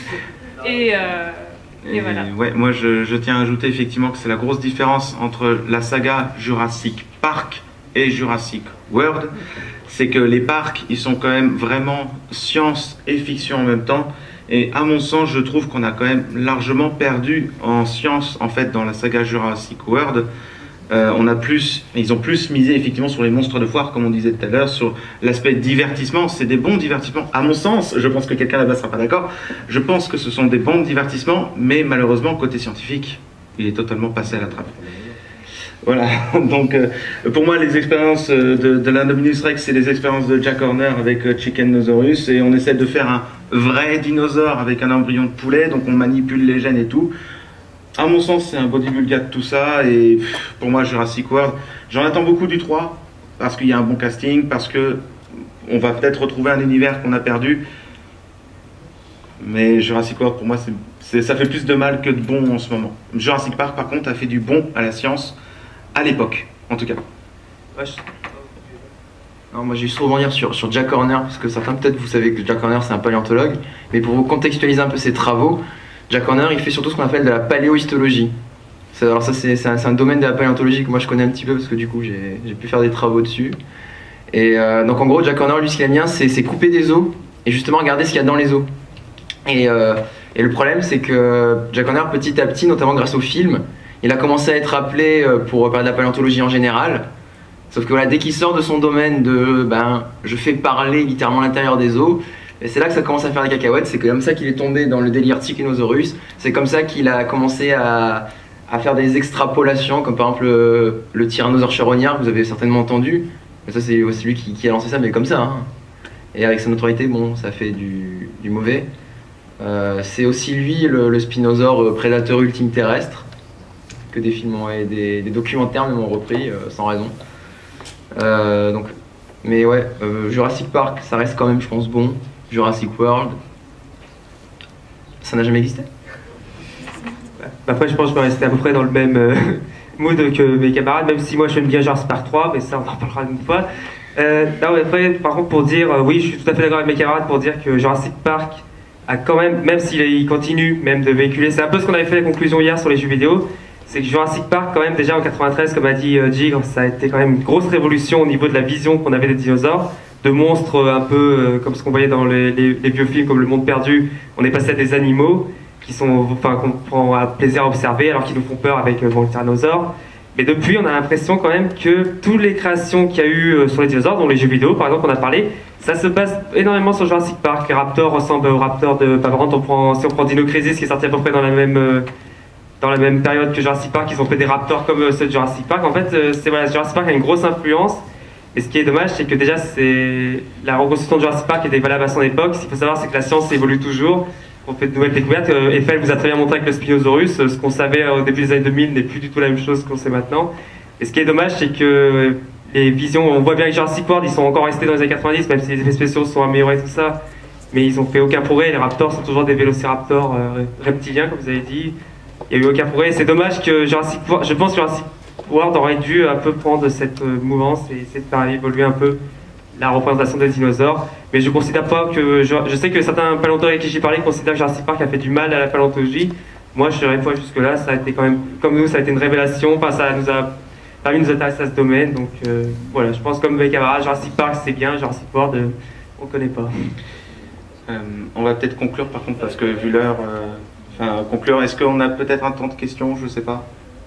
Et, euh, et, et voilà. Ouais, moi je, je tiens à ajouter effectivement que c'est la grosse différence entre la saga Jurassic Park et Jurassic World. C'est que les parcs, ils sont quand même vraiment science et fiction en même temps. Et à mon sens, je trouve qu'on a quand même largement perdu en science en fait dans la saga Jurassic World. Euh, on a plus, ils ont plus misé effectivement sur les monstres de foire, comme on disait tout à l'heure, sur l'aspect divertissement. C'est des bons divertissements, à mon sens. Je pense que quelqu'un là-bas sera pas d'accord. Je pense que ce sont des bons divertissements, mais malheureusement, côté scientifique, il est totalement passé à la trappe. Voilà, donc euh, pour moi, les expériences de, de l'Indominus Rex, c'est les expériences de Jack Horner avec euh, Chickenosaurus, et on essaie de faire un vrai dinosaure avec un embryon de poulet, donc on manipule les gènes et tout. À mon sens, c'est un beau divulgat de tout ça, et pff, pour moi, Jurassic World, j'en attends beaucoup du trois, parce qu'il y a un bon casting, parce que on va peut-être retrouver un univers qu'on a perdu, mais Jurassic World, pour moi, c'est, c'est, ça fait plus de mal que de bon en ce moment. Jurassic Park, par contre, a fait du bon à la science, à l'époque, en tout cas. Ouais, je... Non, moi j'ai juste rebondir sur, sur Jack Horner, parce que certains peut-être vous savez que Jack Horner c'est un paléontologue, mais pour vous contextualiser un peu ses travaux, Jack Horner il fait surtout ce qu'on appelle de la paléohistologie. C'est, alors ça c'est, c'est, un, c'est un domaine de la paléontologie que moi je connais un petit peu parce que du coup j'ai, j'ai pu faire des travaux dessus. Et euh, donc en gros Jack Horner lui ce qu'il aime bien c'est, c'est couper des os et justement regarder ce qu'il y a dans les os. Et, euh, et le problème c'est que Jack Horner petit à petit, notamment grâce au film, il a commencé à être appelé pour parler de la paléontologie en général. Sauf que voilà, dès qu'il sort de son domaine de ben, je fais parler littéralement l'intérieur des os, Et c'est là que ça commence à faire des cacahuètes, c'est comme ça qu'il est tombé dans le délire Tyrannosaurus, c'est comme ça qu'il a commencé à, à faire des extrapolations, comme par exemple le, le tyrannosaure charognard, vous avez certainement entendu, mais ça c'est lui qui, qui a lancé ça, mais comme ça. Hein. Et avec sa notoriété, bon, ça fait du, du mauvais. Euh, c'est aussi lui le, le spinosaure prédateur ultime terrestre, que des films et des, des documentaires même ont repris euh, sans raison. Euh, donc, mais ouais, euh, Jurassic Park, ça reste quand même, je pense, bon. Jurassic World, ça n'a jamais existé. Après, je pense que je peux rester à peu près dans le même euh, mood que mes camarades, même si moi je j'aime bien Jurassic Park trois, mais ça on en parlera une fois. Euh, non, après, par contre, pour dire, euh, oui, je suis tout à fait d'accord avec mes camarades pour dire que Jurassic Park a quand même, même s'il continue même de véhiculer, c'est un peu ce qu'on avait fait la conclusion hier sur les jeux vidéo, c'est que Jurassic Park, quand même, déjà en quatre-vingt-treize, comme a dit euh, Gigre, ça a été quand même une grosse révolution au niveau de la vision qu'on avait des dinosaures, de monstres un peu euh, comme ce qu'on voyait dans les, les, les vieux films comme Le Monde Perdu. On est passé à des animaux qui sont, enfin, qu'on prend à plaisir à observer alors qu'ils nous font peur avec euh, bon, le tyrannosaure. Mais depuis, on a l'impression quand même que toutes les créations qu'il y a eu euh, sur les dinosaures, dont les jeux vidéo par exemple, on a parlé, ça se base énormément sur Jurassic Park. Les raptors ressemblent aux raptors de... Bah, on prend, si on prend Dino Crisis qui est sorti à peu près dans la même... Euh, dans la même période que Jurassic Park, ils ont fait des raptors comme ceux de Jurassic Park. En fait, euh, c'est, voilà, Jurassic Park a une grosse influence. Et ce qui est dommage, c'est que déjà, c'est la reconstruction de Jurassic Park était valable à son époque. Ce qu'il faut savoir, c'est que la science évolue toujours. On fait de nouvelles découvertes. Euh, Eiffel vous a très bien montré avec le Spinosaurus. Ce qu'on savait au début des années deux mille n'est plus du tout la même chose qu'on sait maintenant. Et ce qui est dommage, c'est que les visions, on voit bien avec Jurassic World, ils sont encore restés dans les années quatre-vingt-dix, même si les effets spéciaux sont améliorés, tout ça. Mais ils ont fait aucun progrès. Les raptors sont toujours des vélociraptors euh, reptiliens, comme vous avez dit. Il n'y a eu aucun progrès. C'est dommage que Jurassic World, je pense que Jurassic World aurait dû un peu prendre cette mouvance et essayer de faire évoluer un peu la représentation des dinosaures. Mais je ne considère pas que... Je, je sais que certains paléontologues avec qui j'ai parlé considèrent que Jurassic Park a fait du mal à la paléontologie. Moi, je n'irai pas jusque-là. Ça a été quand même, comme nous, ça a été une révélation. Enfin, ça nous a permis de nous intéresser à ce domaine. Donc euh, voilà, je pense comme mes camarades, Jurassic Park c'est bien, Jurassic World, euh, on ne connaît pas. Euh, on va peut-être conclure par contre, parce que vu l'heure... Euh... Enfin, conclure, est-ce qu'on a peut-être un temps de questions, je sais pas.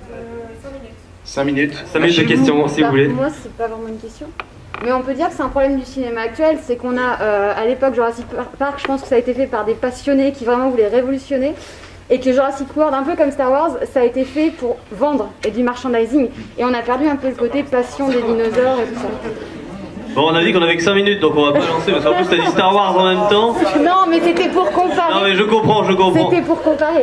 cinq minutes. cinq minutes de questions, si vous voulez. Moi, c'est pas vraiment une question. Mais on peut dire que c'est un problème du cinéma actuel, c'est qu'on a, euh, à l'époque, Jurassic Park, je pense que ça a été fait par des passionnés qui vraiment voulaient révolutionner, et que Jurassic World, un peu comme Star Wars, ça a été fait pour vendre et du merchandising, et on a perdu un peu le côté passion des dinosaures et tout ça. Bon, on a dit qu'on avait que cinq minutes, donc on va pas lancer, parce qu'en plus t'as dit Star Wars en même temps. Non, mais c'était pour comparer. Non, mais je comprends, je comprends. C'était pour comparer.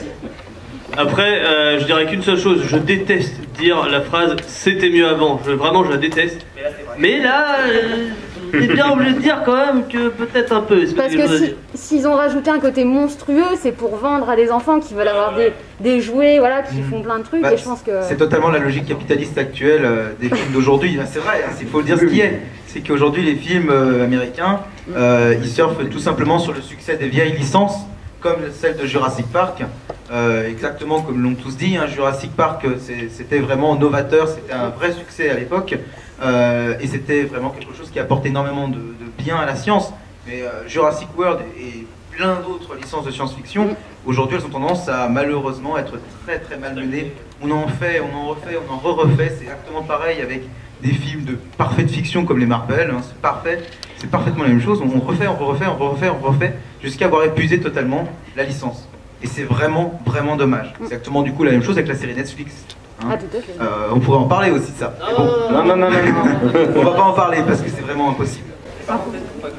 Après, euh, je dirais qu'une seule chose, je déteste dire la phrase « c'était mieux avant ». Je, vraiment, je la déteste. Mais là, euh, on est bien obligé de dire quand même que peut-être un peu. Parce que si, s'ils ont rajouté un côté monstrueux, c'est pour vendre à des enfants qui veulent avoir des, des jouets, voilà, qui mmh. font plein de trucs, bah, et je pense que... C'est totalement la logique capitaliste actuelle euh, des films d'aujourd'hui. C'est vrai, il faut dire ce qui est. C'est qu'aujourd'hui, les films euh, américains, euh, ils surfent tout simplement sur le succès des vieilles licences, comme celle de Jurassic Park, euh, exactement comme l'ont tous dit, hein, Jurassic Park c'était vraiment novateur, c'était un vrai succès à l'époque, euh, et c'était vraiment quelque chose qui apportait énormément de, de bien à la science. Mais euh, Jurassic World et plein d'autres licences de science-fiction, aujourd'hui elles ont tendance à malheureusement être très très mal menées. On en fait, on en refait, on en re-refait, c'est exactement pareil avec des films de parfaite fiction comme les Marvel, hein, c'est parfait. C'est parfaitement la même chose, on refait, on refait, on refait, on refait, jusqu'à avoir épuisé totalement la licence. Et c'est vraiment, vraiment dommage. C'est exactement du coup la même chose avec la série Netflix. Hein. Ah, tout à fait. Euh, on pourrait en parler aussi de ça. Mais bon, non, non, non, non, non. On va pas en parler parce que c'est vraiment impossible. Par contre,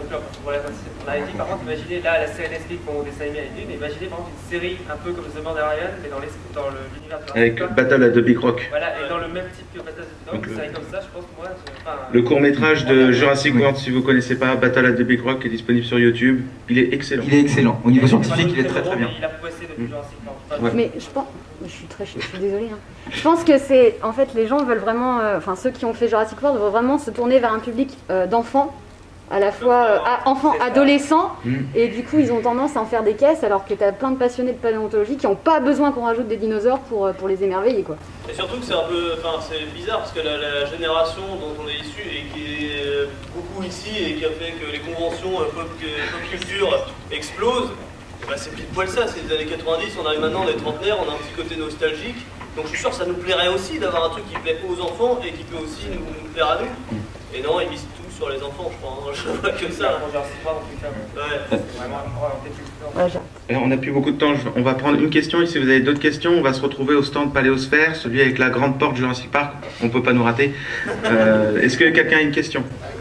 on avait dit, par contre, imaginez là la série Netflix, bon, dessin animé avec une, imaginez par exemple une série un peu comme The Mandalorian, mais dans l'univers de avec Battle at the Big Rock. Voilà, et dans le même type que Battle at the Big Rock, une série comme ça, je pense que moi. Enfin, le court-métrage de Jurassic World, si vous ne connaissez pas, Battle at the Big Rock, est disponible sur YouTube. Il est excellent. Il est excellent. Au niveau scientifique, il est très très bien. Il a progressé depuis Jurassic World. Ouais. Mais je pense. Je suis très. Je suis désolée. Hein. Je pense que c'est. En fait, les gens veulent vraiment. Enfin, euh, ceux qui ont fait Jurassic World veulent vraiment se tourner vers un public euh, d'enfants. À la fois euh, à, enfants, adolescents, mmh. et du coup ils ont tendance à en faire des caisses alors que tu as plein de passionnés de paléontologie qui n'ont pas besoin qu'on rajoute des dinosaures pour, pour les émerveiller quoi. Et surtout que c'est un peu, enfin c'est bizarre parce que la, la génération dont on est issu et qui est beaucoup ici et qui a fait que les conventions euh, pop, pop culture explosent, bah c'est pile poil ça, c'est les années quatre-vingt-dix, on arrive maintenant, on est trentenaire, on a un petit côté nostalgique, donc je suis sûr que ça nous plairait aussi d'avoir un truc qui plaît aux enfants et qui peut aussi nous, nous plaire à nous. Et non, ils misent tous sur les enfants, je crois. Hein. Je vois que ça. Ouais. Alors, on n'a plus beaucoup de temps, on va prendre une question et si vous avez d'autres questions, on va se retrouver au stand Paléosphère, celui avec la grande porte Jurassic Park, on ne peut pas nous rater. Euh, Est-ce que quelqu'un a une question?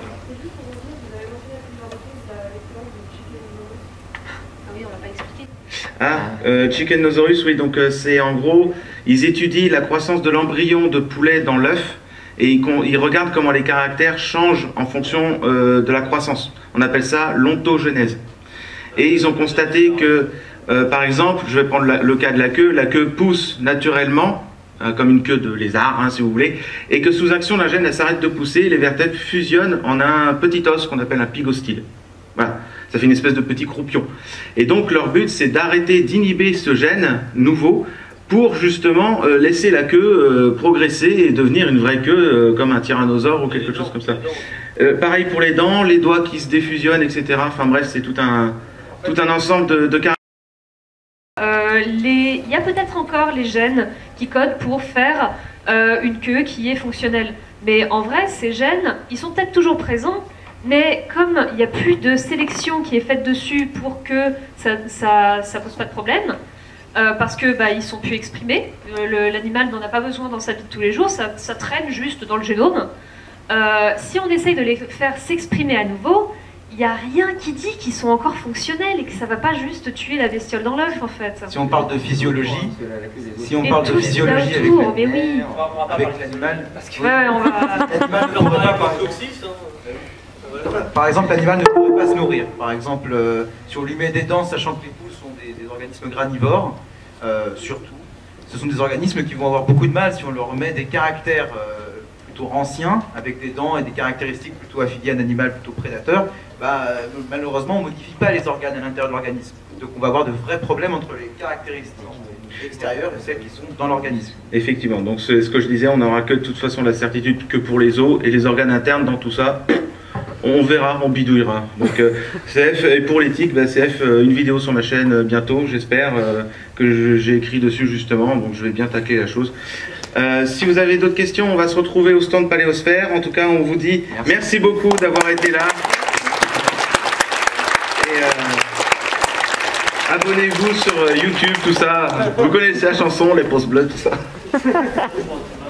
Ah, euh, Chickenosaurus, oui, donc euh, c'est en gros, ils étudient la croissance de l'embryon de poulet dans l'œuf et ils, ils regardent comment les caractères changent en fonction euh, de la croissance. On appelle ça l'ontogenèse. Et ils ont constaté que, euh, par exemple, je vais prendre la, le cas de la queue, la queue pousse naturellement, euh, comme une queue de lézard, hein, si vous voulez, et que sous action d'un gène, elle s'arrête de pousser, et les vertèbres fusionnent en un petit os qu'on appelle un pygostyle. Voilà, ça fait une espèce de petit croupion. Et donc leur but, c'est d'arrêter d'inhiber ce gène nouveau pour justement euh, laisser la queue euh, progresser et devenir une vraie queue euh, comme un tyrannosaure ou quelque chose comme ça. Euh, pareil pour les dents, les doigts qui se défusionnent, et cetera. Enfin bref, c'est tout un, tout un ensemble de, de caractères. Euh, les... Il y a peut-être encore les gènes qui codent pour faire euh, une queue qui est fonctionnelle. Mais en vrai, ces gènes, ils sont peut-être toujours présents, mais comme il n'y a plus de sélection qui est faite dessus pour que ça ça, ça pose pas de problème, euh, parce que bah, ils sont plus exprimés, euh, l'animal n'en a pas besoin dans sa vie de tous les jours, ça, ça traîne juste dans le génome. Euh, si on essaye de les faire s'exprimer à nouveau, il n'y a rien qui dit qu'ils sont encore fonctionnels et que ça ne va pas juste tuer la bestiole dans l'œuf en fait. Si on parle de physiologie, si on et parle de physiologie avec autour, mais oui. l'animal, Ouais, ouais, on va... par exemple, l'animal ne pourrait pas se nourrir. Par exemple, euh, si on lui met des dents, sachant que les poules sont des, des organismes granivores, euh, surtout, ce sont des organismes qui vont avoir beaucoup de mal si on leur met des caractères euh, plutôt anciens, avec des dents et des caractéristiques plutôt affiliées à un animal plutôt prédateur. Bah, malheureusement, on ne modifie pas les organes à l'intérieur de l'organisme. Donc on va avoir de vrais problèmes entre les caractéristiques extérieures et celles qui sont dans l'organisme. Effectivement, donc c'est ce que je disais, on n'aura que de toute façon la certitude que pour les os et les organes internes dans tout ça. On verra, on bidouillera. Donc euh, C F, et pour l'éthique, bah, C F, euh, une vidéo sur ma chaîne euh, bientôt, j'espère, euh, que j'ai écrit dessus justement, donc je vais bien tacler la chose. Euh, si vous avez d'autres questions, on va se retrouver au stand Paléosphère. En tout cas, on vous dit merci, merci beaucoup d'avoir été là. Et euh, abonnez-vous sur YouTube, tout ça. Vous connaissez la chanson, les post-blood, tout ça.